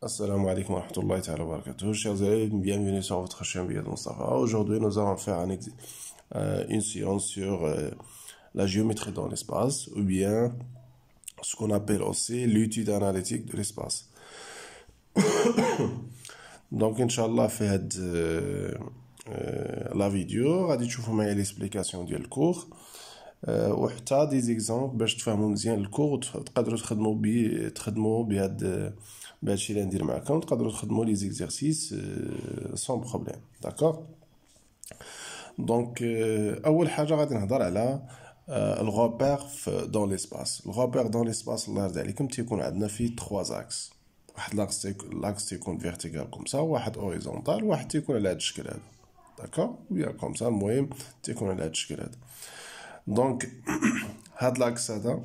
Assalamu alaikum wa rahmatullahi ta'ala wa barakatuh. Chers élèves, bienvenue sur votre chaîne Biad Mustafa. Aujourd'hui, nous allons faire une séance sur la géométrie dans l'espace, ou bien ce qu'on appelle aussi l'étude analytique de l'espace. Donc, Inch'Allah, fait la vidéo, غادي تشوفوا معايا l'explication ديال الكور وحتى دي زيكزامبل باش تفهموا مزيان الكور وتقدروا تخدموا بهادشي اللي ندير معكم تقدروا تخدموا لي زيكزارسيس سون بروبليم داكور. دونك اول حاجه غادي نهضر على الغوبير دون ليسباس. الغوبير دون ليسباس الله يرضي عليكم تيكون عندنا فيه 3 اكس، واحد لاكس تيكون فيرتيكال كومسا، واحد اوريزونتال، واحد تيكون على هاد الشكل هذا داكور ويا كومسا. المهم تيكون على هاد الشكل هذا. دونك هاد لاكس هذا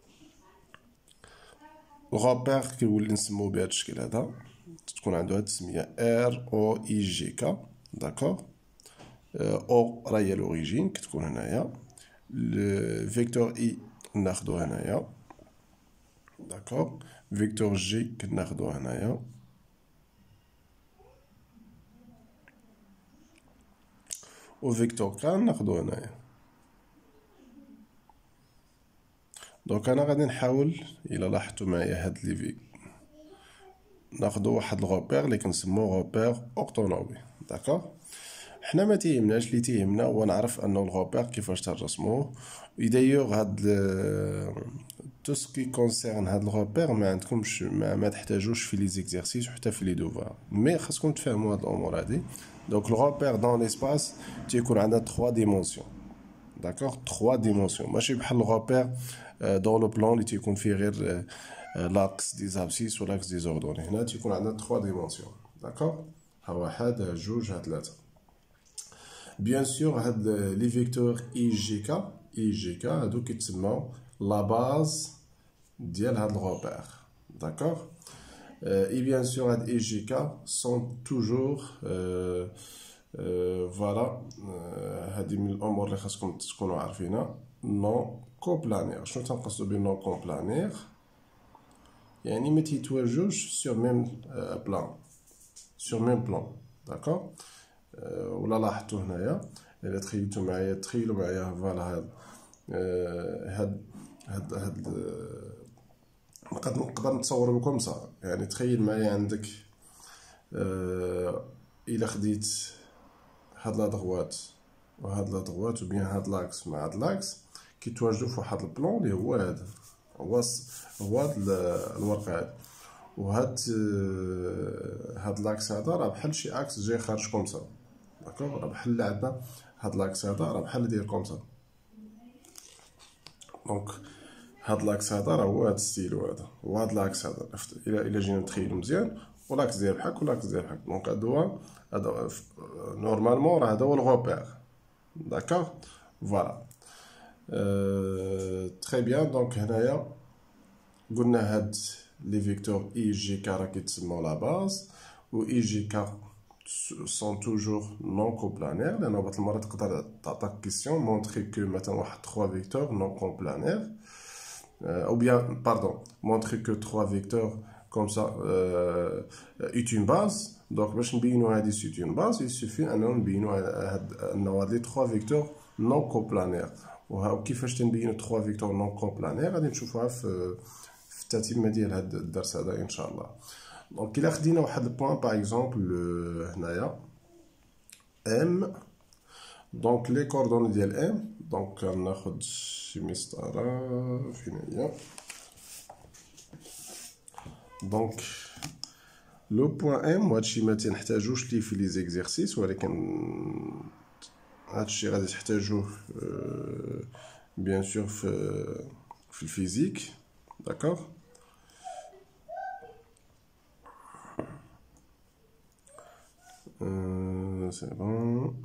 الغوبير كيولي نسموه بهذا الشكل هذا، تكون عنده هاد التسميه ار او اي جي كا داكور. او راه هي لوريجين كتكون هنايا، الفيكتور اي ناخدو هنايا داكور، فيكتور جي كناخدو هنايا، و فيكتور كا ناخدو هنايا. دونك انا غادي نحاول الى لاحظتوا معايا هاد لي في ناخدو واحد الغوبير اللي كنسموه غوبير اورتونومي داكور. حنا ما تيهمناش، اللي تيهمنا هو نعرف انه الغوبير كيفاش ترسموه. دايوغ هاد تو سكي كونسيرن هاد الغوبير ما عندكمش ما تحتاجوش في لي زيكزارسيس وحتى في لي دوفوار، مي خاصكم تفهموا هاد الامور هادي. دونك الغوبير دون ليسباس تيكون عندنا 3 ديمونسيون داكور، 3 ديمونسيون، ماشي بحال الغوبير دون لو بلان اللي تيكون فيه غير لاكس دي زابسيس و لاكس دي زوردوني. هنا تيكون عندنا 3 ديمونسيون داكور، ها واحد ها جوج ها ثلاثه. بيان سور هاد لي فيكتور اي جي كا هادو كيتسموا لا باز ديال هاد الغوبير داكور. اي بيان سور هاد اي جي كا سون توجور فوالا هادي من الامور اللي خاصكم تكونوا عارفينها. نون كوبلانير، شنو تنقصدو بنون كوبلانير؟ يعني ما تيتواجدوش سور ميم بلان داكور. ولا لاحظتوا هنايا الا تخيلوا معايا فوالا هاد نقدر نتصور لكم صح. يعني تخيل معايا عندك الا خديت هاد لا دغوات وهاد لا دغوات وبيان هاد لاكس مع هاد لاكس كيتواجدوا في واحد البلان اللي هو هذا، هو هاد الورقه هاد، وهاد هاد لاكس هذا راه بحال شي اكس جاي خارج كومسا داكوغ. راه بحال اللي عندنا هاد لاكس هذا راه بحال اللي داير كومسا. دونك هاد لاكس هذا راه هو هاد ستيلو هذا، وهاد لاكس هذا الا جينا نتخيلو مزيان ولاكس داير بحال ولاكس داير بحال. دونك هذا نورمالمون راه هذا هو الغوبير داكوغ فوالا. تري بيان. دونك هنايا قلنا هاد لي فيكتور اي جي كا راه كيتسموا لا باز، و اي جي كا سون توجور نون كوبلانير، لأن بعض المرات تقدر تعطيك كيسيون مونطخي كو مثلا واحد 3 فيكتور نون كوبلانير، او بيان باردون مونطخي كو 3 فيكتور كوم سا ايت اون باز. دونك باش نبينو هادي سيت اون باز يسوفي اننا نبينو انه هاد لي 3 فيكتور نون كوبلانير. وكيفاش تنبينو 3 فيكتور نون كوبلانير غادي نشوفوها في التتمه ديال هاد الدرس هذا ان شاء الله. دونك الا خدينا واحد البوان باغ اكزومبل هنايا ام، دونك لي كوردوني ديال ام، دونك كناخد شي مسطره فين هي. دونك لو بوان ام وهادشي ما تنحتاجوش ليه في لي زيكزارسيس، ولكن هادشي غادي تحتاجوه بيان سور في الفيزيك داكوغ. سي بون.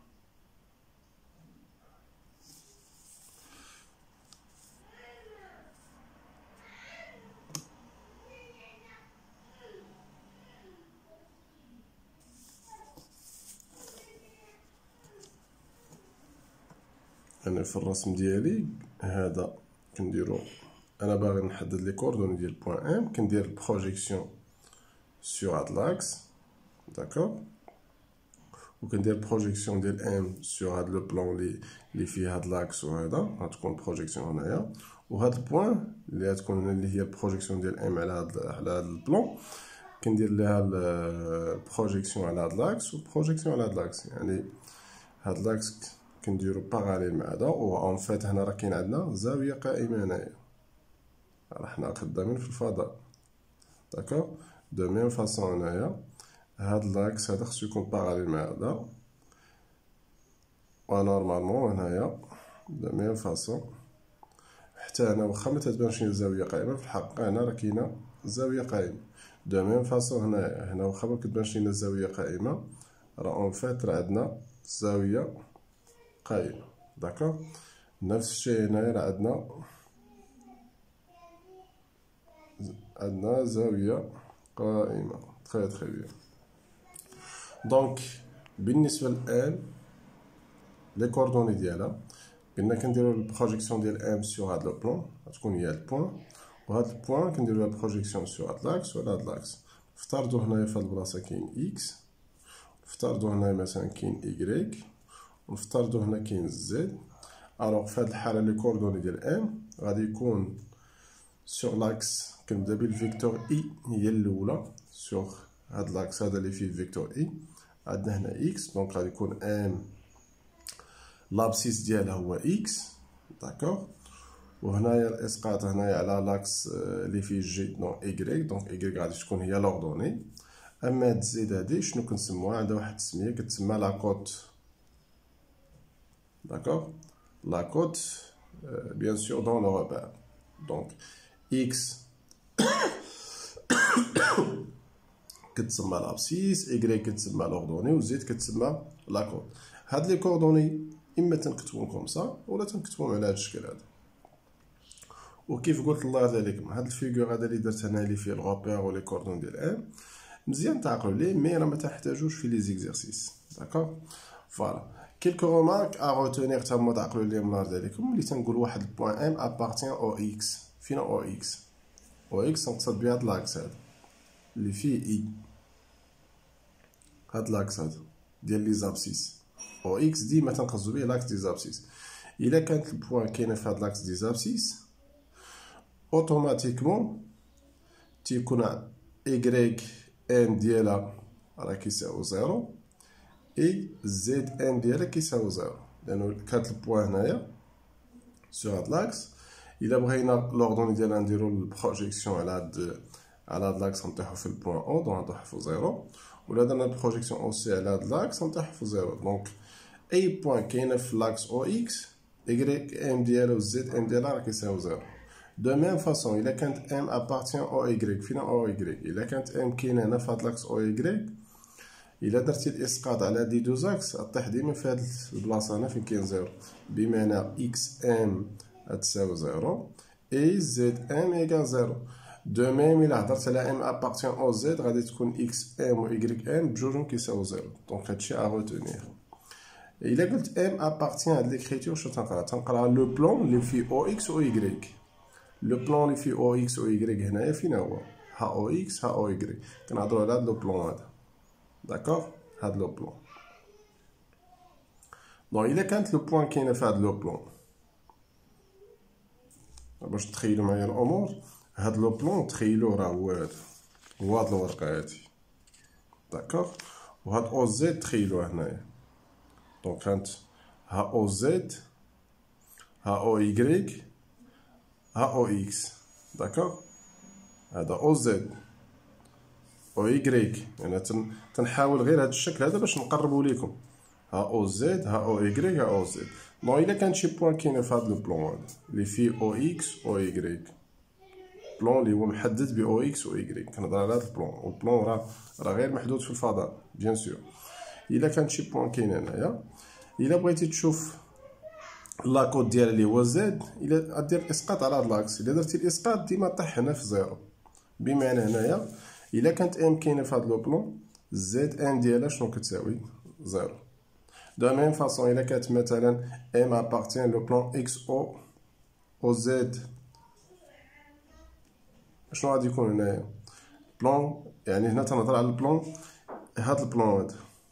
انا في الرسم ديالي هذا كنديرو، انا باغي نحدد لي كوردوني ديال بوان ام، كندير البروجيكسيون سور هاد لاكس داكوغ وكندير بروجيكسيون ديال ام سور هاد لو بلون لي فيه هاد لاكس وهذا غتكون بروجيكسيون هنايا وهاد البوين اللي غتكون هنا اللي هي البروجيكسيون ديال ام على هاد البلون كندير ليها البروجيكسيون على هاد لاكس وبروجيكسيون على هاد لاكس يعني هاد لاكس كنديرو باراليل مع هذا و اون فيت هنا راه كاين عندنا زاويه قائمه هنايا راه حنا خدامين في الفضاء داكوغ دو ميم فاصون هنايا هاد لاكس هذا خصو يكون باراليل مع هذا و نورمالمون هنايا دو ميم فاصون حتى هنا واخا ما تتبانش ليا الزاويه قائمه في الحقيقه هنا راه كاينه زاويه قائمه دو ميم فاصون هنا واخا ما كتبانش لينا الزاويه قائمه راه اون فيت راه عندنا زاويه قائمه داكوغ نفس الشيء هنايا راه عندنا زاويه قائمه تري بيان دونك بالنسبه للان لي كوردوني ديالها قلنا كنديرو البروجيكسيون ديال ام سور هاد لو بلون غتكون هي البوين وهاد البوين كنديرو البروجيكسيون سور هاد لاكس ولا هاد لاكس نفترضو هنايا في هاد البلاصه كاين اكس نفترضو هنايا مثلا كاين ايكغيك ونفترضو هنا كاين زد الوغ في هاد الحاله لي كوردوني ديال ام غادي يكون سور لاكس كنبدا بالفيكتور اي هي الاولى سور هاد لاكس هذا اللي فيه فيكتور اي عندنا هنا اكس دونك غادي يكون ام لابسيس ديالها هو اكس داكوغ وهنايا الاسقاط هنايا على لاكس اللي فيه جي دونك ايكغيك دونك ايكغيك غادي تكون هي لوردوني اما هاد زد هادي شنو كنسموها عندها واحد التسميه كتسمى لاكوت داكوغ لاكوت بيان سور دون لو رباب دونك اكس كتسمى لابسيس ايكغيك كتسمى لوردوني و زد كتسمى لاكوت هاد لي كوردوني اما تنكتبوهم كومسا ولا تنكتبوهم على هاد الشكل هذا وكيف قلت الله يرضي عليكم هاد الفيغور هذا اللي درت انا اللي فيه الغوبير و لي كوردون ديال ام مزيان تعقلوا ليه مي راه ما تحتاجوش في لي زيكزارسيس داكوغ فوالا كيلكو رومارك ا روتونير تما تعقلوا ليه الله يرضي عليكم ملي تنقول واحد البوين ام ابارتيان او اكس فين او اكس او اكس نقصد بها هاد لاكس هذا اللي فيه اي هاد لاكس هذا ديال لي زابسيس او اكس ديما تنقصدو بيه لاكس دي زابسيس الا كانت البوين كاينه في هاد لاكس دي زابسيس اوتوماتيكمون تيكون ايكغيك ام ديالها راه كيساوي زيرو اي زد ام ديالها كيساوي زيرو لانه كانت البوين هنايا سور هاد لاكس الا بغينا لوردوني ديالها نديرو البروجيكسيون على هاد لاكس نطيحو في البوين او دونك نطيحو في زيرو ولا درنا البروجيكسيون او سي على هاد لاكس نطيحو في زيرو دونك اي بوين كاينه في لاكس او اكس ايكغيك ام ديالها و زد ام ديالها راه كيساوي زيرو دو ميم فاصون الا كانت ام ابارتيان او ايكغيك فين او ايكغيك الا كانت ام كاينه هنا في هاد لاكس او ايكغيك الا درتي الاسقاط على دي دوز اكس غطيح ديما في هاد البلاصه هنا فين كاين زيرو بمعنى اكس ام تساوي زيرو اي زد ام ايكال زيرو دو ميم الا هضرت على ام ابارتيان او زد غادي تكون اكس ام و ايكغيك ام بجوجهم كيساوي زيرو دونك هادشي ا روتونير الا قلت ام ابارتيان هاد ليكريتور شنو تنقرا لو بلون اللي فيه او اكس او ايكغيك لو بلون اللي فيه او اكس او ايكغيك هنايا فين هو ها او اكس ها او ايكغيك كنهضروا على هاد لو بلون هذا داكوغ هاد لو بلون دونك الا كانت لو بوين كاينه في هاد لو بلون باش تخيلوا معايا الامور هاد لو بلون تخيلوه راه هو هاد الورقه هادي داكوغ وهاد او زد تخيلوه هنايا دونك كانت ها او زد ها او ايكغيك ها او اكس داكوغ هذا او زد او ايكغيك يعني تنحاول غير هاد الشكل هذا باش نقربوا لكم ها او زد ها او ايكغيك ها او زد دونك الا كان شي بوين كاينه في هاد لو بلون هذا اللي فيه او اكس او ايكغيك بلون اللي هو محدد ب او اكس و ايكغيك كنهضر على هاد البلون والبلون راه غير محدود في الفضاء بيان سور الا كان شي بوين كاين هنايا الا بغيتي تشوف لاكود ديالها اللي هو زد الا دير الاسقاط على هاد لاكس الا درتي الاسقاط ديما طيح هنا في زيرو بمعنى هنايا الا كانت ام كاينه في هاد لو بلون زد ام ديالها شنو كتساوي زيرو دو ميم فاصون الا كانت مثلا ام ابارتيان لو بلون اكس او زد شنو غادي يكون هنايا بلون يعني هنا تنهضر على البلون، هاد البلون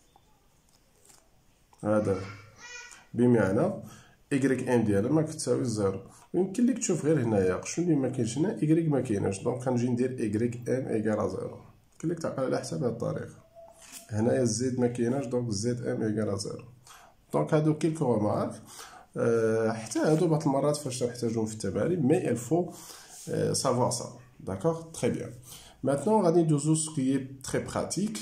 هذا بمعنى إيكغيك إم ديالها ما كتساوي زيرو. يمكن ليك تشوف غير هنايا شنو اللي مكاينش هنا، إيكغيك مكايناش، دونك غنجي ندير إيكغيك إم إيكال زيرو. يمكن ليك تعقل على حساب هاد الطريقة. هنايا الزيد مكايناش، دونك زيد إم إيكال زيرو. دونك هادو كيلكو غومارك حتى هادو بعض المرات فاش تنحتاجوهم في التمارين، مي الفو savoir ça. D'accord? Très bien. Maintenant, on va dire ce qui est très pratique.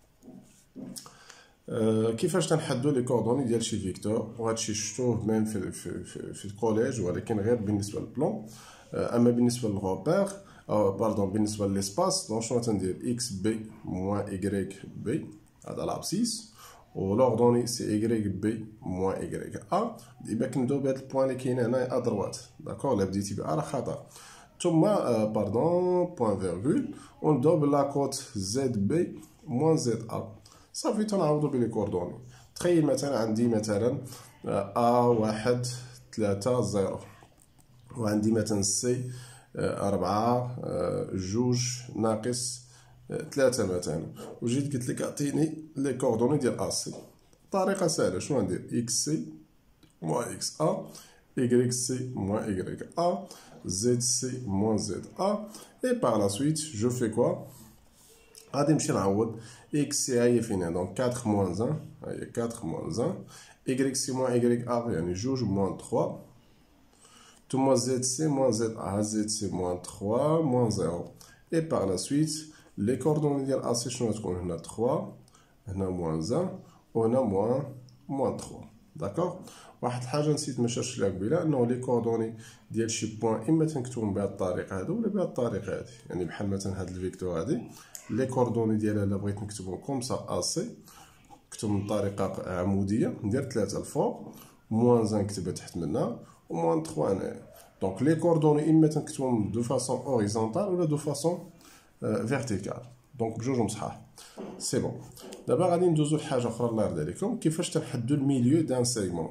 كيفاش تنحددوا لي كوردوني ديال شي فيكتور، وهادشي شفتوه ميم في الكوليج، ولكن غير بالنسبه للبلون. اما بالنسبه للغوبير باردون بالنسبه للاسباس، دونك شنو تندير اكس بي موان ايكغيك بي، هذا لابسيس، ولوردوني سي ايكغيك بي موان ايكغيك ا. ديما كنبداو بهاد البوان اللي كاين هنايا ادروات، داكور؟ لا بديتي ب ا راه خطا. ثم باردون بوان فيرغول، ونبداو باللاكوت زد بي موان زد ا. صافي تنعوضو بلي كوردوني. تخيل مثلا عندي مثلا A1 3 0، وعندي مثلا سي 4 2 ناقص 3 مثلا، وجيت قلت لك اعطيني لي كوردوني ديال A C. طريقة سهلة، شنو ندير؟ اكس سي موان اكس A، Y C moins Y A, Z C moins Z A, et par la suite, je fais quoi? غادي نمشي نعوض x سي هي فين هنا، دونك 4 موان 1 هي 4 موان 1، y سي موان y a يعني 2 موان 3، ثم z سي موان z a، z سي موان 3 موان 0. et par la suite لي كوردوني ديال a سي شنو تكون هنا 3، هنا موان 1 وهنا موان 3. داكوغ؟ واحد الحاجه نسيت ما شرحتش لها قبيله، انه لي كوردوني ديال شي بوين اما تنكتبهم بهذه الطريقه هذو ولا بهذه الطريقه هذه، يعني بحال مثلا هاد الفيكتور هادي لي كوردوني ديالها الا بغيت نكتبهم كوم سا ا سي، نكتبهم بطريقه عموديه، ندير 3 الفوق، موان 1 نكتبها تحت منها، وموان 3 هنايا. دونك لي كوردوني اما تنكتبهم دو فاسون اوريزونتال ولا دو فاسون فيرتيكال، دونك بجوجهم صحاح. سي بون. دابا غادي ندوزو لحاجه اخرى الله يرضي عليكم، كيفاش تنحددو الميليو دان سيغمون.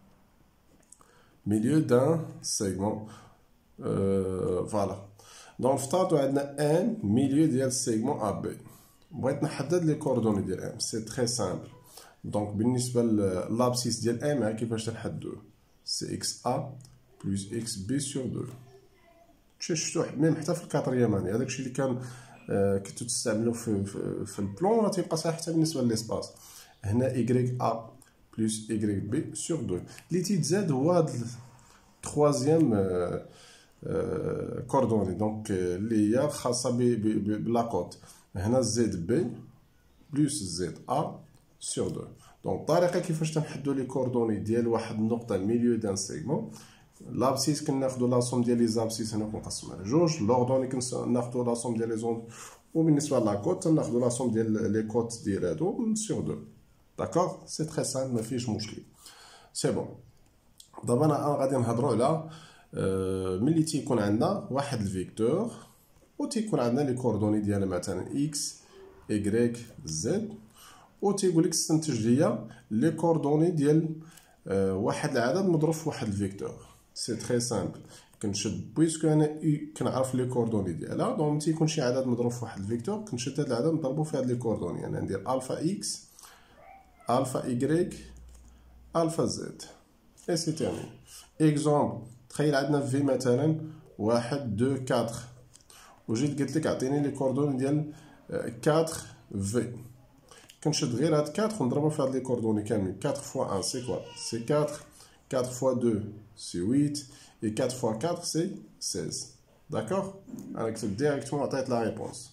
ميليو دان سيغمون فوالا. دونك افترضوا عندنا ان ميليو ديال السيغمون ا بي، بغيت نحدد لي كوردوني ديال ام، سي تري سامبل. دونك بالنسبه للابسيس ديال ام كيفاش تنحددوه؟ سي اكس ا بلس اكس بي سور 2. شفتو ميم حتى في الكاتريام اني هذاك الشيء اللي كان كنتو تستعملوه في البلون راه تيبقى صحيح حتى بالنسبه للاسباس. هنا y a بلس y b سور 2 اللي تيتزاد هو هاد التخوازيام كوردوني، دونك اللي هي خاصه بلاكوت. هنا زد بي بلس زد ا سور 2. دونك الطريقه كيفاش تنحددو لي كوردوني ديال واحد النقطه الميليو دان سيغمون، لابسيس كناخدو لاصوم ديال لي زابسيس هنا كنقسمها لجوج، لوردوني كناخدو لاصوم ديال لي زون، وبالنسبه لاكوت تناخدو لاصوم ديال لي كوت ديال هادو سور 2. داكوغ؟ سي تري سامبل ما فيهش مشكل. سي بون. دابا انا غادي نهضروا على ملي تيكون عندنا واحد الفيكتور و تيكون عندنا لي كوردوني ديالها مثلا اكس ايكغيك زد، و تيقول لك استنتج ليا لي كوردوني ديال واحد العدد مضروب في واحد الفيكتور. سي تري سامبل، كنشد بويسكو انا كنعرف لي كوردوني ديالها، دونك تيكون شي عدد مضروب في واحد الفيكتور كنشد هاد العدد نضربو في هاد لي كوردوني، يعني ندير الفا اكس الفا ايكغيك الفا زد اي سي تيرمين. اكزومبل، تخيل عندنا في مثلا 1 2 4، وجيت قلت لك اعطيني لي كوردوني ديال 4 في، كنشد غير هاد 4 ونضربها في هاد لي كوردوني كاملين. 4 فوا 1 سي كوا؟ سي 4. 4 فوا 2 سي 8، et 4 fois 4 c'est 16. D'accord? انا كتبت ديريكتومون عطيت لا ريبونس.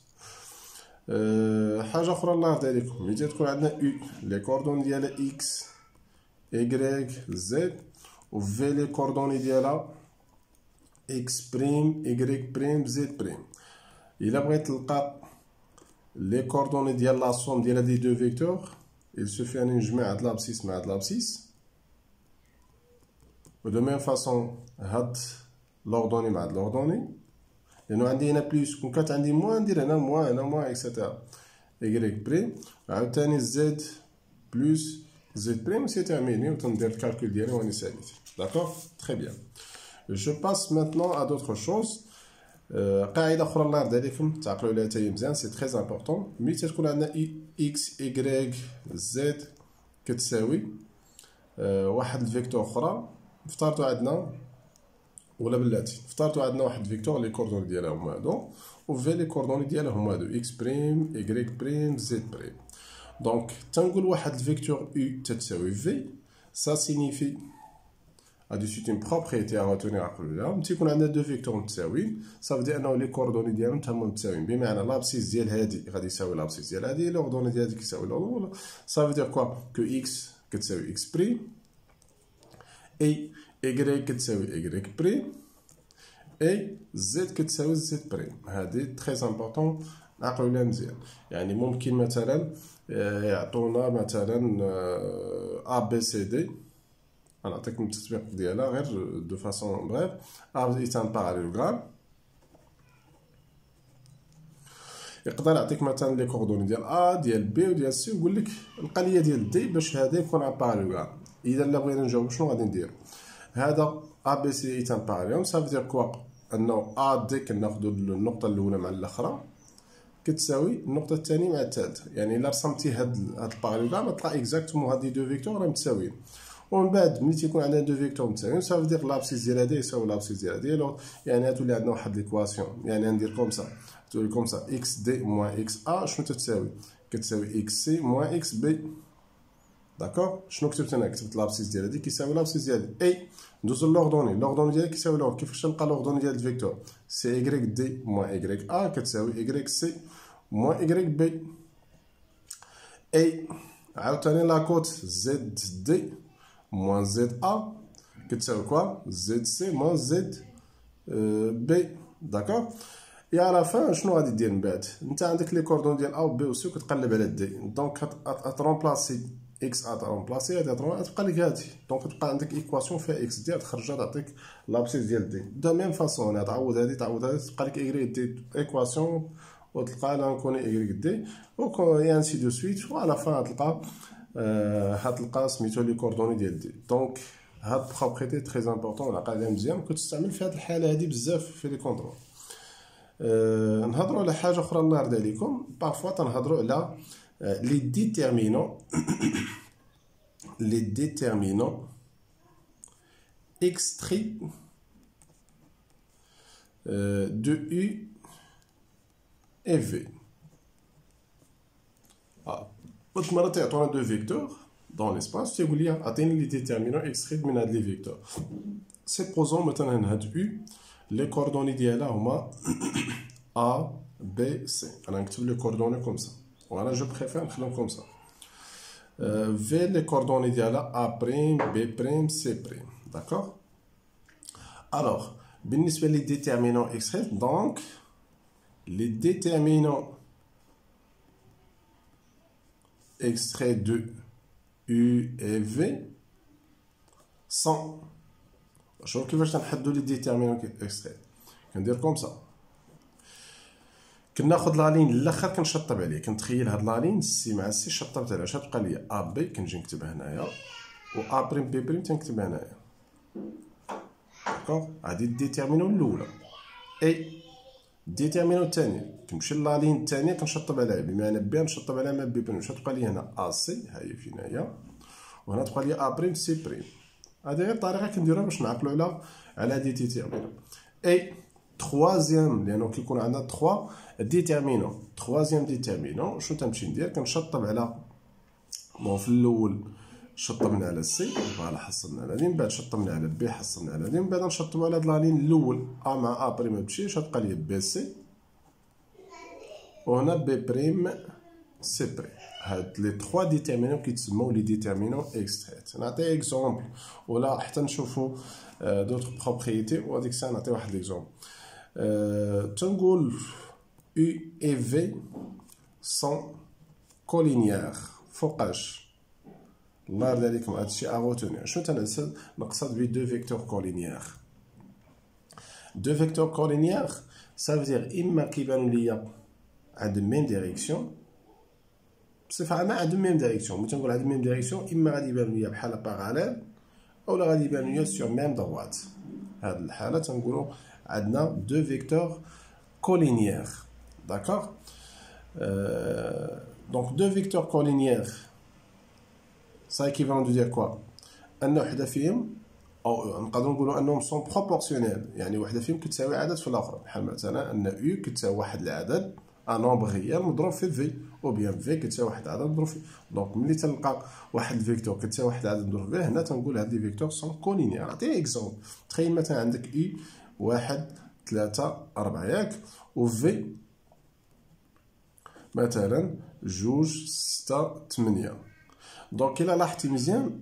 حاجه اخرى الله يرضي عليكم، ملي تكون عندنا او لي كوردوني ديالها اكس y زد، و في لي كوردوني ديالها اكس بريم y بريم زد بريم. الا بغيت تلقى لي كوردوني ديال لاصوم ديال هاد لي دو فيكتور، il suffit اني نجمع هاد لابسيس مع هاد لابسيس، و دو ميم فاصون هاد لوردوني مع هاد لوردوني، لانه عندي هنا بليس، كون كانت عندي موان ندير هنا موان هنا موان اكسيتيرا. y بريم عاوتاني زد بلس زد بريم، سي تيرميني، و تندير الكالكول ديالي واني ساليت. داكوغ؟ تري بيان. Je passe maintenant à d'autres choses. قاعده اخرى الله يرضي عليكم تعقلوا عليها حتى هي مزيان، سي تري امبورطون. ملي تكون عندنا اكس ايكغيك زد كتساوي واحد الفيكتور اخرى، افترضوا عندنا ولا بلاتي افترضوا عندنا واحد الفيكتور لي كوردوني ديالها هما هادو، و في لي كوردوني ديالها هما هادو اكس بريم ايكغيك بريم زد بريم. دونك تنقول واحد الفيكتور u تتساوي في، ça signifie c'est une propriété à retenir عقلوا ملي تيكون عندنا دو فيكتور متساويين، صافي دير انه لي كوردوني ديالهم تما متساويين، بمعنى لابسيس ديال هادي غادي يساوي لابسيس ديال هادي، لي كوردوني ديال هادي كيساوي لو، صافي دير كوا كو اكس كتساوي اكس بريم اي ايكغيك كتساوي ايكغيك بريم اي زد كتساوي زد بريم. هادي تري امبورطون نعقلوا عليها مزيان. يعني ممكن مثلا يعطونا مثلا ا بي سي دي، غنعطيكم التطبيق ديالها غير دو فاسون بريف. ا ايت ان باراليلوغرام، يقدر يعطيك مثلا لي كوردوني ديال ا ديال بي وديال سي، ويقول لك القضيه ديال دي باش هذا يكون ان باراليلوغرام. اذا الا بغينا نجاوب شنو غادي ندير؟ هذا ا بي سي ايت ان باراليلوغرام، صافي دير كوا انه ا دي كناخذوا النقطه الاولى مع الاخرى كتساوي النقطه الثانيه مع الثالثه. يعني الا رسمتي هاد الباراليلوغرام غتلقى اكزاكتومون هاد لي دو فيكتور راه متساويين، ومن بعد ملي تيكون عندنا دو فيكتور متساويين صافي دير لابسيس ديال هذا يساوي لابسيس ديال هذا، يعني غتولي عندنا واحد ليكواسيون. يعني ندير كوم سا، تولي كوم سا اكس دي موان اكس ا شنو تتساوي؟ كتساوي اكس سي موان اكس بي. داكوغ، شنو كتبت انا؟ كتبت لابسيس ديال هادي كيساوي لابسيس ديال اي. ندوزو لوردوني، لوردوني ديالها كيساوي لوغ. كيفاش نلقى لوردوني ديال الفيكتور؟ سي ايكغيك دي موان ايكغيك ا كتساوي ايكغيك سي موان ايكغيك بي. اي عاوتاني لاكوت زد دي موان زد ا كتساوي كوا زد سي موان زد بي. داكوغ، يا لا فان شنو غادي دير من بعد؟ انت عندك لي كوردون ديال ا و بي و سي وكتقلب على دي، دونك غترومبلاسي اكس ا ترومبلاسي هادي غتبقى لك هادي، دونك تبقى عندك ايكواسيون فيها اكس ديال تخرجها تعطيك لابسيس ديال دي. دو ميم فاسون تعوض هادي تعوض هادي تبقى لك ايكغيك دي ايكواسيون، وتلقى لا نكون ايكغيك دي و انسي دو سويت، و على فان غتلقى سميتو لي كوردوني ديال دي. دونك هاد بروبريتي تري امبورطون عقل عليها مزيان، كتستعمل في هاد الحاله هادي بزاف في لي كونترول. نهضروا على حاجه اخرى الله يرضي عليكم، بارفوا تنهضروا على لي ديتيرمينون extraits de U et V. قلت مرة تعطونا دو فيكتور دون ليسباس، تيقول لي عطيني لي ديتيرمينون اكستريت من هاد لي فيكتور. سيبوزون مثلا هاد U لي كوردوني ديالها هما A B C، انا نكتب لي كوردوني كوم سا، وانا جو بريفير نخليهم كوم سا. في لي كوردوني ديالها A بريم B بريم C بريم. داكوغ، الوغ بالنسبه لي ديتيرمينون اكستريت، دونك لي ديتيرمينون extraits de U et V sont. شوف كيفاش تنحددو لي ديتيرمينون اكستريت. كندير كوم سا، كناخد لالين الاخر كنشطب عليه، كنتخيل هاد لالين سي مع سي شطبت عليها، اش غتبقى ليا ا بي كنجي نكتبها هنايا، و ا بريم بي بريم تنكتبها هنايا. داكوغ، هادي الديتيرمينون الاولى. اي الديتيرمينون الثانيه كنمشي لالين الثانيه كنشطب عليها، بمعنى بي نشطب عليها مع بي بريم، اش غتبقى ليا هنا ا سي ها هي فينايا، وهنا تبقى ليا ا بريم سي بريم. هادي غير طريقه كنديروها باش نعقلوا على دي ديتيرمينون. اي troisième لانه كيكون عندنا 3 ديتيرمينون، troisième ديتيرمينون شنو تنمشي ندير؟ كنشطب على بون في الاول شطبنا على سي، فوالا حصلنا على دي، من بعد شطبنا على بي حصلنا على دي، من بعد نشطبوا على هاد لالين الاول ا مع ا بريم متمشيش، غتبقى لي بي سي، وهنا بي بريم سي بريم. هاد لي 3 ديتيرمينون كيتسموا لي ديتيرمينون اكستريت. نعطي اكزومبل ولا حتى نشوفوا دوطخ بروبريتي، وهاديك الساعه نعطي واحد ليكزومبل. تنقول U et V sont collinéaires. فوقاش الله يرضي عليكم هادشي اغوتوني. شنو نقصد ب دو فيكتور كولينيير؟ دو فيكتور كولينيير صافي اما كيبانو ليا عند ميم ديريكسيون، بصفه عامه عندهم ميم ديريكسيون. ملي تنقول عندهم ميم ديريكسيون اما غادي يبانو ليا بحال باراليل اولا غادي يبانو ليا سور ميم دروات. هاد الحاله تنقولوا عندنا دو فيكتور كولينيير. داكوغ. دونك دو فيكتور كولينيير سا ايكيفالون دو دير كوا ان وحده فيهم او نقدروا نقولوا انهم سون بروبورسيونيل، يعني وحده فيهم كتساوي عدد في الاخرى، بحال مثلا ان او كتساوي واحد العدد ان نومبر ريال مضروب في في، او بيان في كتساوي واحد العدد مضروب في. دونك ملي تلقى واحد الفيكتور كتساوي واحد العدد مضروب فيه، هنا تنقول هاد لي فيكتور سون كولينيير. نعطي اكزومبل، تخيل مثلا عندك اي 1 3 4 ياك، و في مثلا 2 6 8. دونك الا لاحظتي مزيان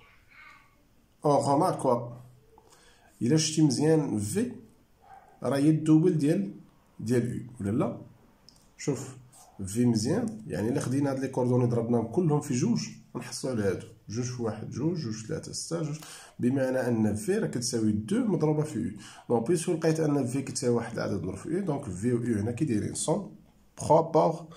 اون غومارك كوا، الا شتي مزيان في راه هي الدوبل ديال او ولا لا؟ شوف في مزيان، يعني الا خدينا هاد لي كوردوني ضربناهم كلهم في جوج نحصلوا على هادو، جوج في واحد جوج، جوج في 3 6 جوج، بمعنى ان في راه كتساوي 2 مضروبه في او. دونك بيسكو لقيت ان في كتساوي واحد العدد مضروب في او، دونك في و او هنا كي دايرين سون بروبور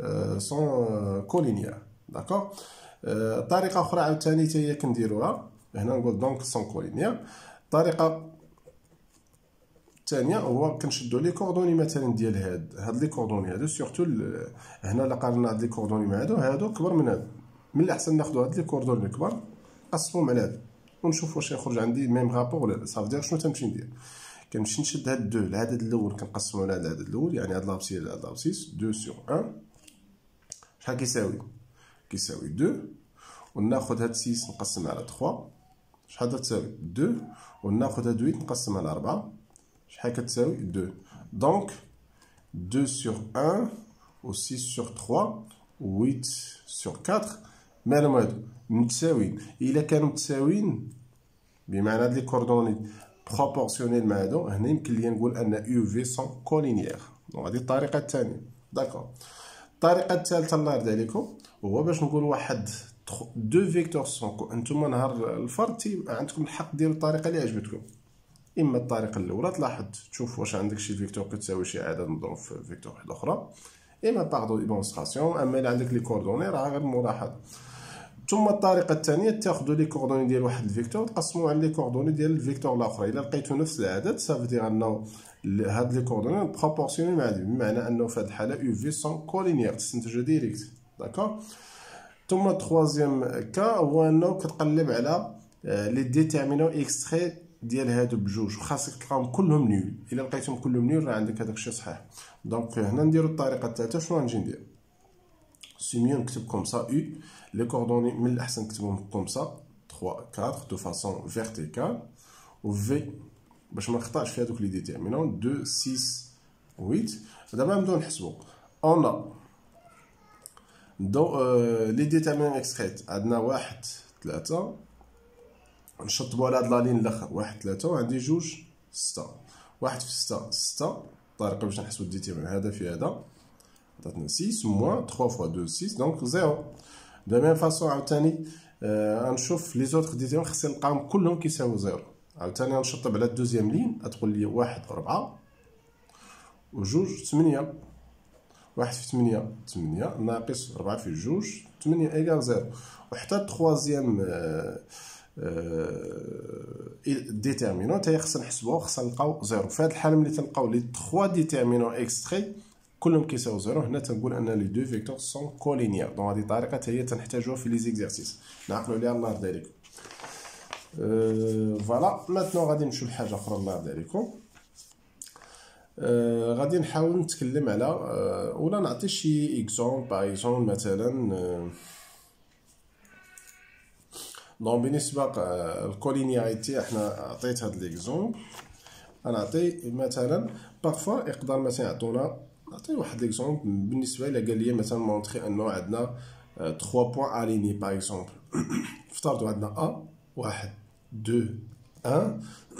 سون كولينيير. داكوغ. طريقه اخرى عاوتاني حتى هي كنديروها هنا، نقول دونك سون كولينيير. الطريقه الثانيه هو كنشدو لي كوردوني مثلا ديال هاد لي كوردوني هادو، سورتو هنا الا قارنا هاد لي كوردوني مع هادو كبر من هادو، من الاحسن ناخدو هاد لي كوردوني الكبار نقسمهم على هادو ونشوف واش يخرج عندي ميم رابور ولا لا. صافي دير شنو تنمشي ندير، كنمشي نشد هاد دو العدد الاول كنقسمو على هاد العدد الاول، يعني هاد لابسيس على هاد لابسيس 2 سور 1 شحال كيساوي 2، وناخد هاد 6 نقسم على 3 شحال تساوي 2، وناخد هاد 8 نقسم على 4 شحال كتساوي 2. دونك 2 sur 1 و 6 sur 3 و 8 sur 4 مالهم هادو متساويين. الا كانوا متساويين بمعنى هاد لي كوردوني بروبورسيونيل مع هادو، هنا يمكن ليا نقول ان او في سون كولينيير. دونك هادي الطريقه الثانيه. داكوغ. الطريقه الثالثه الله يرضي عليكم هو باش نقول واحد دو فيكتور سون. نتوما نهار الفرد عندكم الحق ديروا الطريقه اللي عجبتكم، اما الطريقه الاولى تلاحظ تشوف واش عندك شي فيكتور كتساوي شي عدد مضروب في فيكتور واحد اخرى، اما باغ ديمونستراسيون، اما اللي عندك لي كوردوني راه غير ملاحظه. ثم الطريقه الثانيه تاخذوا لي كوردوني ديال واحد الفيكتور تقسموه على لي كوردوني ديال الفيكتور الاخرى، الا لقيتو نفس العدد صافي دير انه هاد لي كوردوني بروبورسيونيل مع دي، بمعنى انه في هاد الحاله او في سون كولينيير تستنتجو ديريكت. داكوغ. ثم التروازيام كا هو انه كتقلب على لي ديتيرمينون اكستري ديال هادو بجوج، وخاصك تلقاهم كلهم نيول، الا لقيتهم كلهم نيول راه عندك هذاك الشيء صحيح. دونك هنا نديرو الطريقه الثالثه. شنو غنجي ندير؟ سي ميو نكتب كوم سا او لي كوردوني من الاحسن نكتبهم كوم سا 3 4 دو فاسون فيرتيكال، و في باش ما نخطاش في هذوك لي ديتيرمينون 2 6 8. دابا نبداو نحسبوا. اون دو لي ديتيرمينون اكستريت عندنا 1 3 نشطبوا على هاد لا لين الاخر 1 3 وعندي 2 6 1 في 6 6. الطريقه باش نحسبوا الديتيرمينون هذا في هذا عطاتنا 6 موان 3 فوا 2 6 دونك 0. دو ميم فاسون عاوتاني غنشوف لي زوطخ ديتيرمينون خصني نلقاهم كلهم كيساويو 0. عاوتاني غنشطب على الدوزيام لين تقول لي 1 4 و 2 8. 1 في 8 8 ناقص 4 في 2 8 ايكال 0. وحتى التخوازيام ديتيرمينون حتى هي خصنا نحسبوها خصنا نلقاو 0. في هذه الحاله ملي تلقاو لي 3 ديتيرمينون اكستري كلهم كيساويو 0، هنا تنقول ان لي دو فيكتور سون كولينيير. دونك هذه طريقه حتى هي تنحتاجوها في لي زيكزارسيس نعقلوا عليها. الله يرضي عليكم. فوالا ماتنو غادي نمشيو لحاجه اخرى. الله يرضي عليكم. غادي نحاول نتكلم على ولا نعطي شي اكزومبل. باغ اكزومبل مثلا دونك بالنسبه الكولينياريتي احنا عطيت هاد ليكزومبل. غنعطي مثلا بارفوا يقدر مثلا يعطونا، نعطي واحد ليكزومبل بالنسبه الى قال لي مثلا مونطري انه عندنا 3 بوين اليني. باغ اكزومبل افترضوا عندنا ا 1 2 1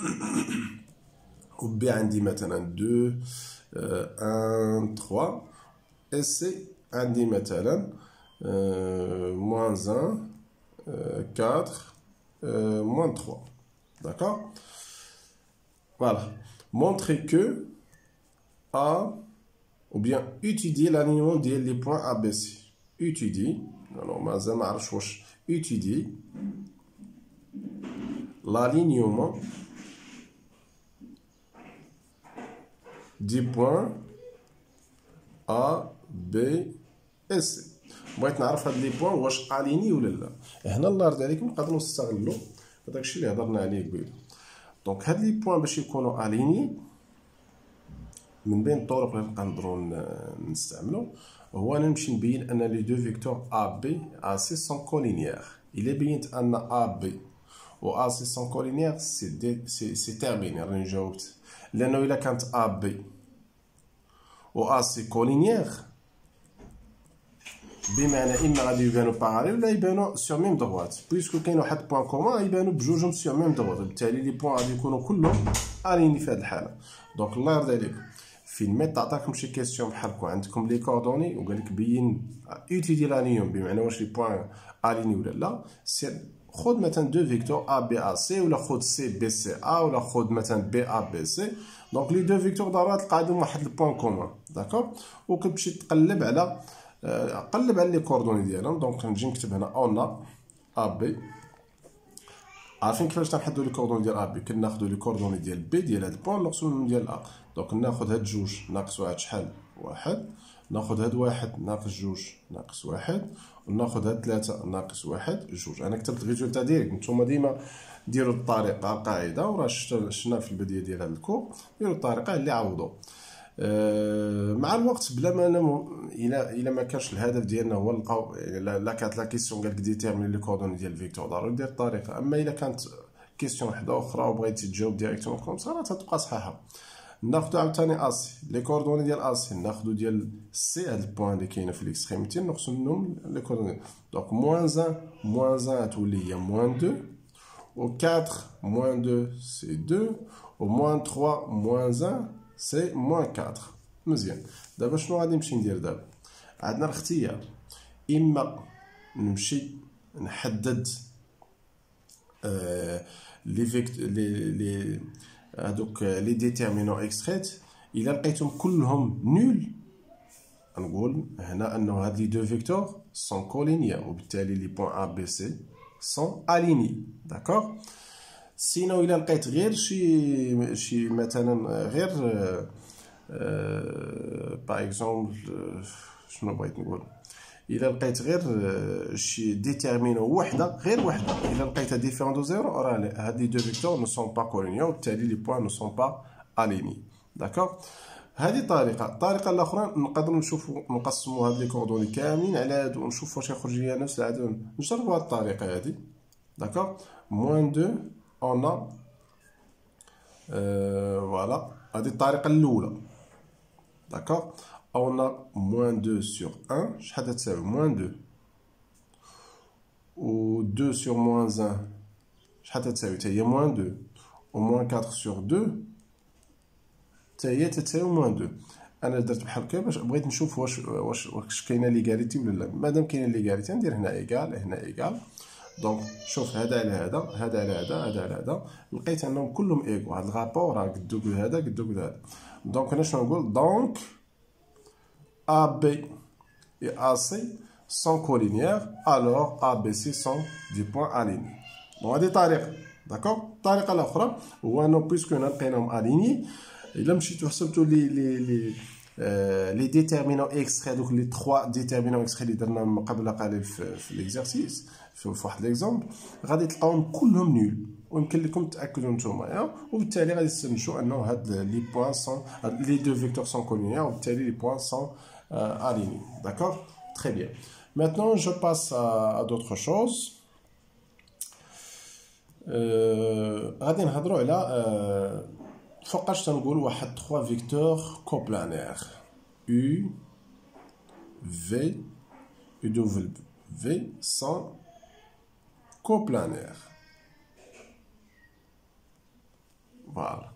و بي عندي مثلا 2 1 3 et سي عندي مثلا moins 1 4 moins 3. D'accord? Voilà. Montrer que A, ou bien étudier l'alignement des points ABC. Étudier, alors mazal ma عرفتش واش étudier l'alignement دي بوان A B et C. بغيت نعرف هاد لي بوان واش اليني ولا لا. هنا الله يرضي عليكم نقدروا نستغلوا هذاك الشيء اللي هضرنا عليه قبيله. دونك هاد لي بوان باش يكونوا اليني من بين الطرق اللي نقدروا نستعملوا هو نمشي نبين ان لي دو فيكتور A B A C سون كولينيير. الا بينت ان A B و A C سون كولينيير سي تيرميني. راني جاوبت لانه الا كانت A B و A C كولينيير بمعنى اما غادي يبانو باراليل ولا يبانو سور ميم دغوات. بويسكو كاين واحد بوان كومون يبانو بجوجهم سور ميم دغوات، بالتالي لي بوان غادي يكونوا كلهم اليني في هذه الحاله. دونك الله يرضي عليكم في الميت عطاكم شي كيسيون بحال هكا عندكم لي كوردوني وقال لك بين اوتيلي لانيوم بمعنى واش لي بوان اليني ولا لا. سير خذ مثلا دو فيكتور A B A C ولا خذ C B C A ولا خذ مثلا B A B C. دونك لي دو فيكتور ضروري تلقى عندهم واحد البوان كومون داكور، وكتمشي تقلب على لي كوردوني ديالهم. دونك نجي نكتب هنا اون A B. عارفين كيفاش تنحدوا لي كوردوني ديال A B؟ كناخذوا لي كوردوني ديال B ديال هاد البوان نقسمو من ديال A. دونك ناخذ هاد جوج ناقص واحد شحال؟ واحد. ناخذ هاد واحد ناقص جوج ناقص واحد، وناخذ هاد ثلاثة ناقص واحد جوج. انا كتبت الريزولتا ديريكت، نتوما ديما ديروا الطريقه القاعده وراه شفنا في البدايه ديال هاد الكور. ديروا الطريقه اللي عوضوا مع الوقت بلا ما الا ما كانش الهدف ديالنا هو نلقاو لا كانت لا كيسيون قالك ديتيرمين لي كوردوني ديال الفيكتور ضروري دير الطريقه. اما الا كانت كيسيون وحده اخرى وبغيتي تجاوب ديريكتومون كوم سا راه تبقى صحيحه. ناخذ عاوتاني اسي لي كوردوني ديال اسي ناخذ ديال سي هاد البوان اللي كاينه في الاكستريميتي نقسم منهم لي كوردوني. دونك موان 1 تولي هي موان 2 و 4 موان 2 سي 2 و موان 3 موان 1 سي موان 4. مزيان. دابا شنو غادي نمشي ندير؟ دابا عندنا الاختيار، اما نمشي نحدد لي فيكت لي هادوك لي ديتيرمينون اكستريت. الا لقيتهم كلهم نول نقول هنا انه هاد لي دو فيكتور سون كولينيير وبالتالي لي بوين ا بي سي سون اليني داكور. سينو الا لقيت غير شي مثلا غير باغ اكزومبل شنو بغيت نقول، الا لقيت غير شي ديتيرمينون وحده غير وحده الا لقيتها ديفيرون دو زيرو راه هاد لي دو فيكتور نو سون با كولينيير وبالتالي لي بوين نو سون با اليني داكور. هذه الطريقه الاخرى نقدر نشوفوا نقسموا هاد لي كوردوني كاملين على هادو ونشوف واش يخرج ليا نفس العدد. نجربوا هاد الطريقه هذه داكور. موان 2 اون فوالا هذه الطريقه الاولى داكور. اون موان 2 سور 1 شحال تساوي موان 2 و 2 سور موان 1 شحال تساوي حتى هي موان 2 و موان 4 سور 2 حتى هي تساوي موان 2. انا درت بحال هكا باش بغيت نشوف واش كاينه ليغاليتي ولا لا. مادام كاينه ليغاليتي ندير هنا ايكال هنا ايكال. دونك شوف هذا على هذا هذا على هذا هذا على هذا لقيت انهم كلهم ايكو. هذا الرابور راه قدو قد هذا قدو قد هذا. دونك انا شنو نقول؟ دونك A B et A C sont collinéaires alors A B C sont des points alignés. دونك هذه طريقه داكوغ. الطريقه الاخرى هو انه بيسكو لقيناهم اليني الا مشيتو حسبتو لي ديتيرمينون اكستري هذوك لي 3 ديتيرمينون اكستري اللي درنا قبل قليل في ليكزارسيس في واحد ليكزامبل غادي تلقاوهم كلهم نول ويمكن لكم تاكدوا نتوما وبالتالي غادي تستنتجوا انه هاد لي بوين سون لي دو فيكتور سون كولينيير وبالتالي لي بوين سون alignés. D'accord? Très bien. Maintenant, je passe à d'autres choses. غادي نهضروا على فوقاش تنقول واحد 3 فيكتور كوبلانير U V U W V sont coplanaires. Voilà.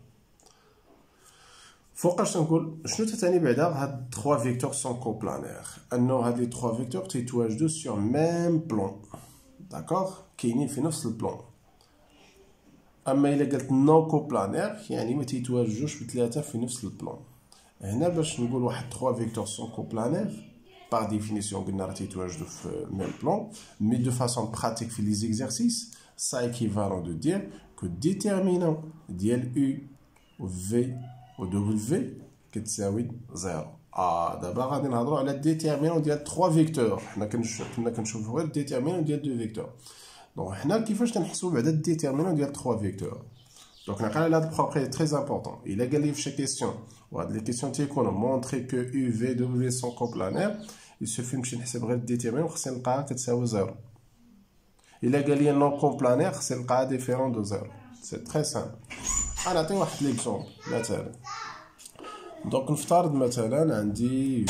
فوقاش تنقول شنو تتعني بعدا هاد 3 فيكتور سون كوبلانير؟ انه هاد لي 3 فيكتور تيتواجدوا سور ميم بلون داكوغ كاينين في نفس البلون. اما الا قلت نو كوبلانير يعني ما تيتواجدوش بثلاثه في نفس البلون. هنا باش نقول واحد 3 فيكتور سون كوبلانير باغ ديفينيسيون قلنا راه تيتواجدوا في ميم بلون مي دو فاسون براتيك في لي زيكزارسيس سا ايكيفالون دو دير كو ديتيرمينون ديال U و V و W كتساوي 0. دابا غادي نهضروا على الديتيرمينون ديال 3 فيكتور. حنا كنا كنشوفوا غير الديتيرمينون ديال 2 فيكتور. دونك حنا كيفاش كنحسبوا بعدا الديتيرمينون ديال 3 فيكتور. دونك نلقى على هاد البروبريتي تري امبورطون. الا قال لي في شي كيسيون وهاد لي كيسيون تيكونوا مونطري كو يو في دبليو سون كومبلانير، يسوفي نمشي نحسب غير الديتيرمينون خصني نلقاها كتساوي 0. الا قال لي نون كومبلانير خصني نلقاها ديفيرون دو 0. سي تري سامبل. غنعطي واحد ليكزومبل مثلا. دونك نفترض مثلا عندي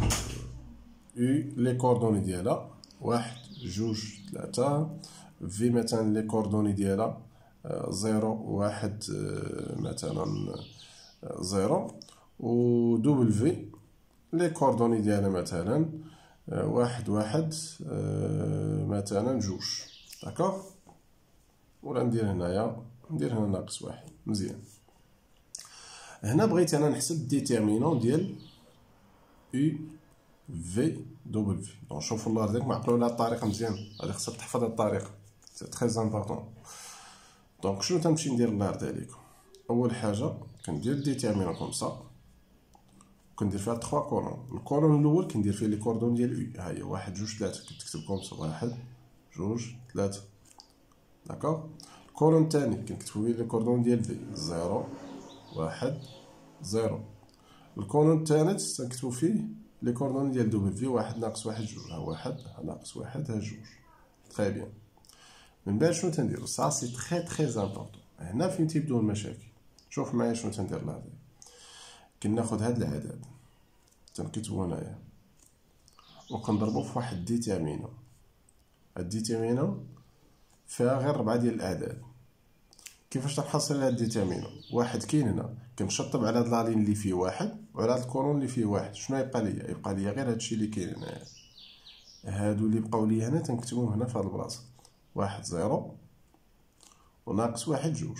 لي كوردوني ديالها 1 2 3 في مثلا لي كوردوني ديالها 0 1 مثلا 0 و دبليو لي كوردوني ديالها مثلا 1 1 مثلا 2. داكوغ. ولا ندير هنايا هنا ناقص 1. مزيان. هنا بغيت انا نحسب الديتيرمينون ديال يو في دبليو. دونك شوفوا الله يرضيك معقلوا على الطريقه مزيان. غادي خصك تحفظ هاد الطريقه، سي تري امبورطون. دونك شنو تنمشي ندير الله يرضي عليكم؟ اول حاجه كندير الديتيرمينون كومسا، كندير فيها 3 كولون. الكولون الاول كندير فيه لي كوردون ديال يو. ها هي 1 2 3 كتكتب كومسا 1 2 3. داكوغ. الكولون الثاني كنكتبو فيه لي كوردون ديال في 0 1 0. الكولون الثالث تنكتبو فيه لي كوردون ديال دبليو 1 ناقص 1 2. ها 1 ناقص 1 ها 2. تري بيان. من بعد شنو تنديرو؟ سا سي تري امبورطون. هنا فين تيبداو المشاكل. شوف معايا شنو تندير لهذا. كناخد هاد العدد تنكتبو هنايا وكنضربو في واحد ديتيرمينون. الديتيرمينون فيها غير 4 ديال الاعداد. كيفاش تنحصل على هاد الديتيرمينون؟ واحد كاين هنا كنشطب على هاد لالين اللي فيه 1 وعلى هاد الكولون اللي فيه 1. شنو يبقى ليا؟ يبقى ليا غير هادشي اللي كاين هنايا. هادو اللي بقاو ليا هنا تنكتبهم هنا في هاد البلاصه 1 0 وناقص 1 2.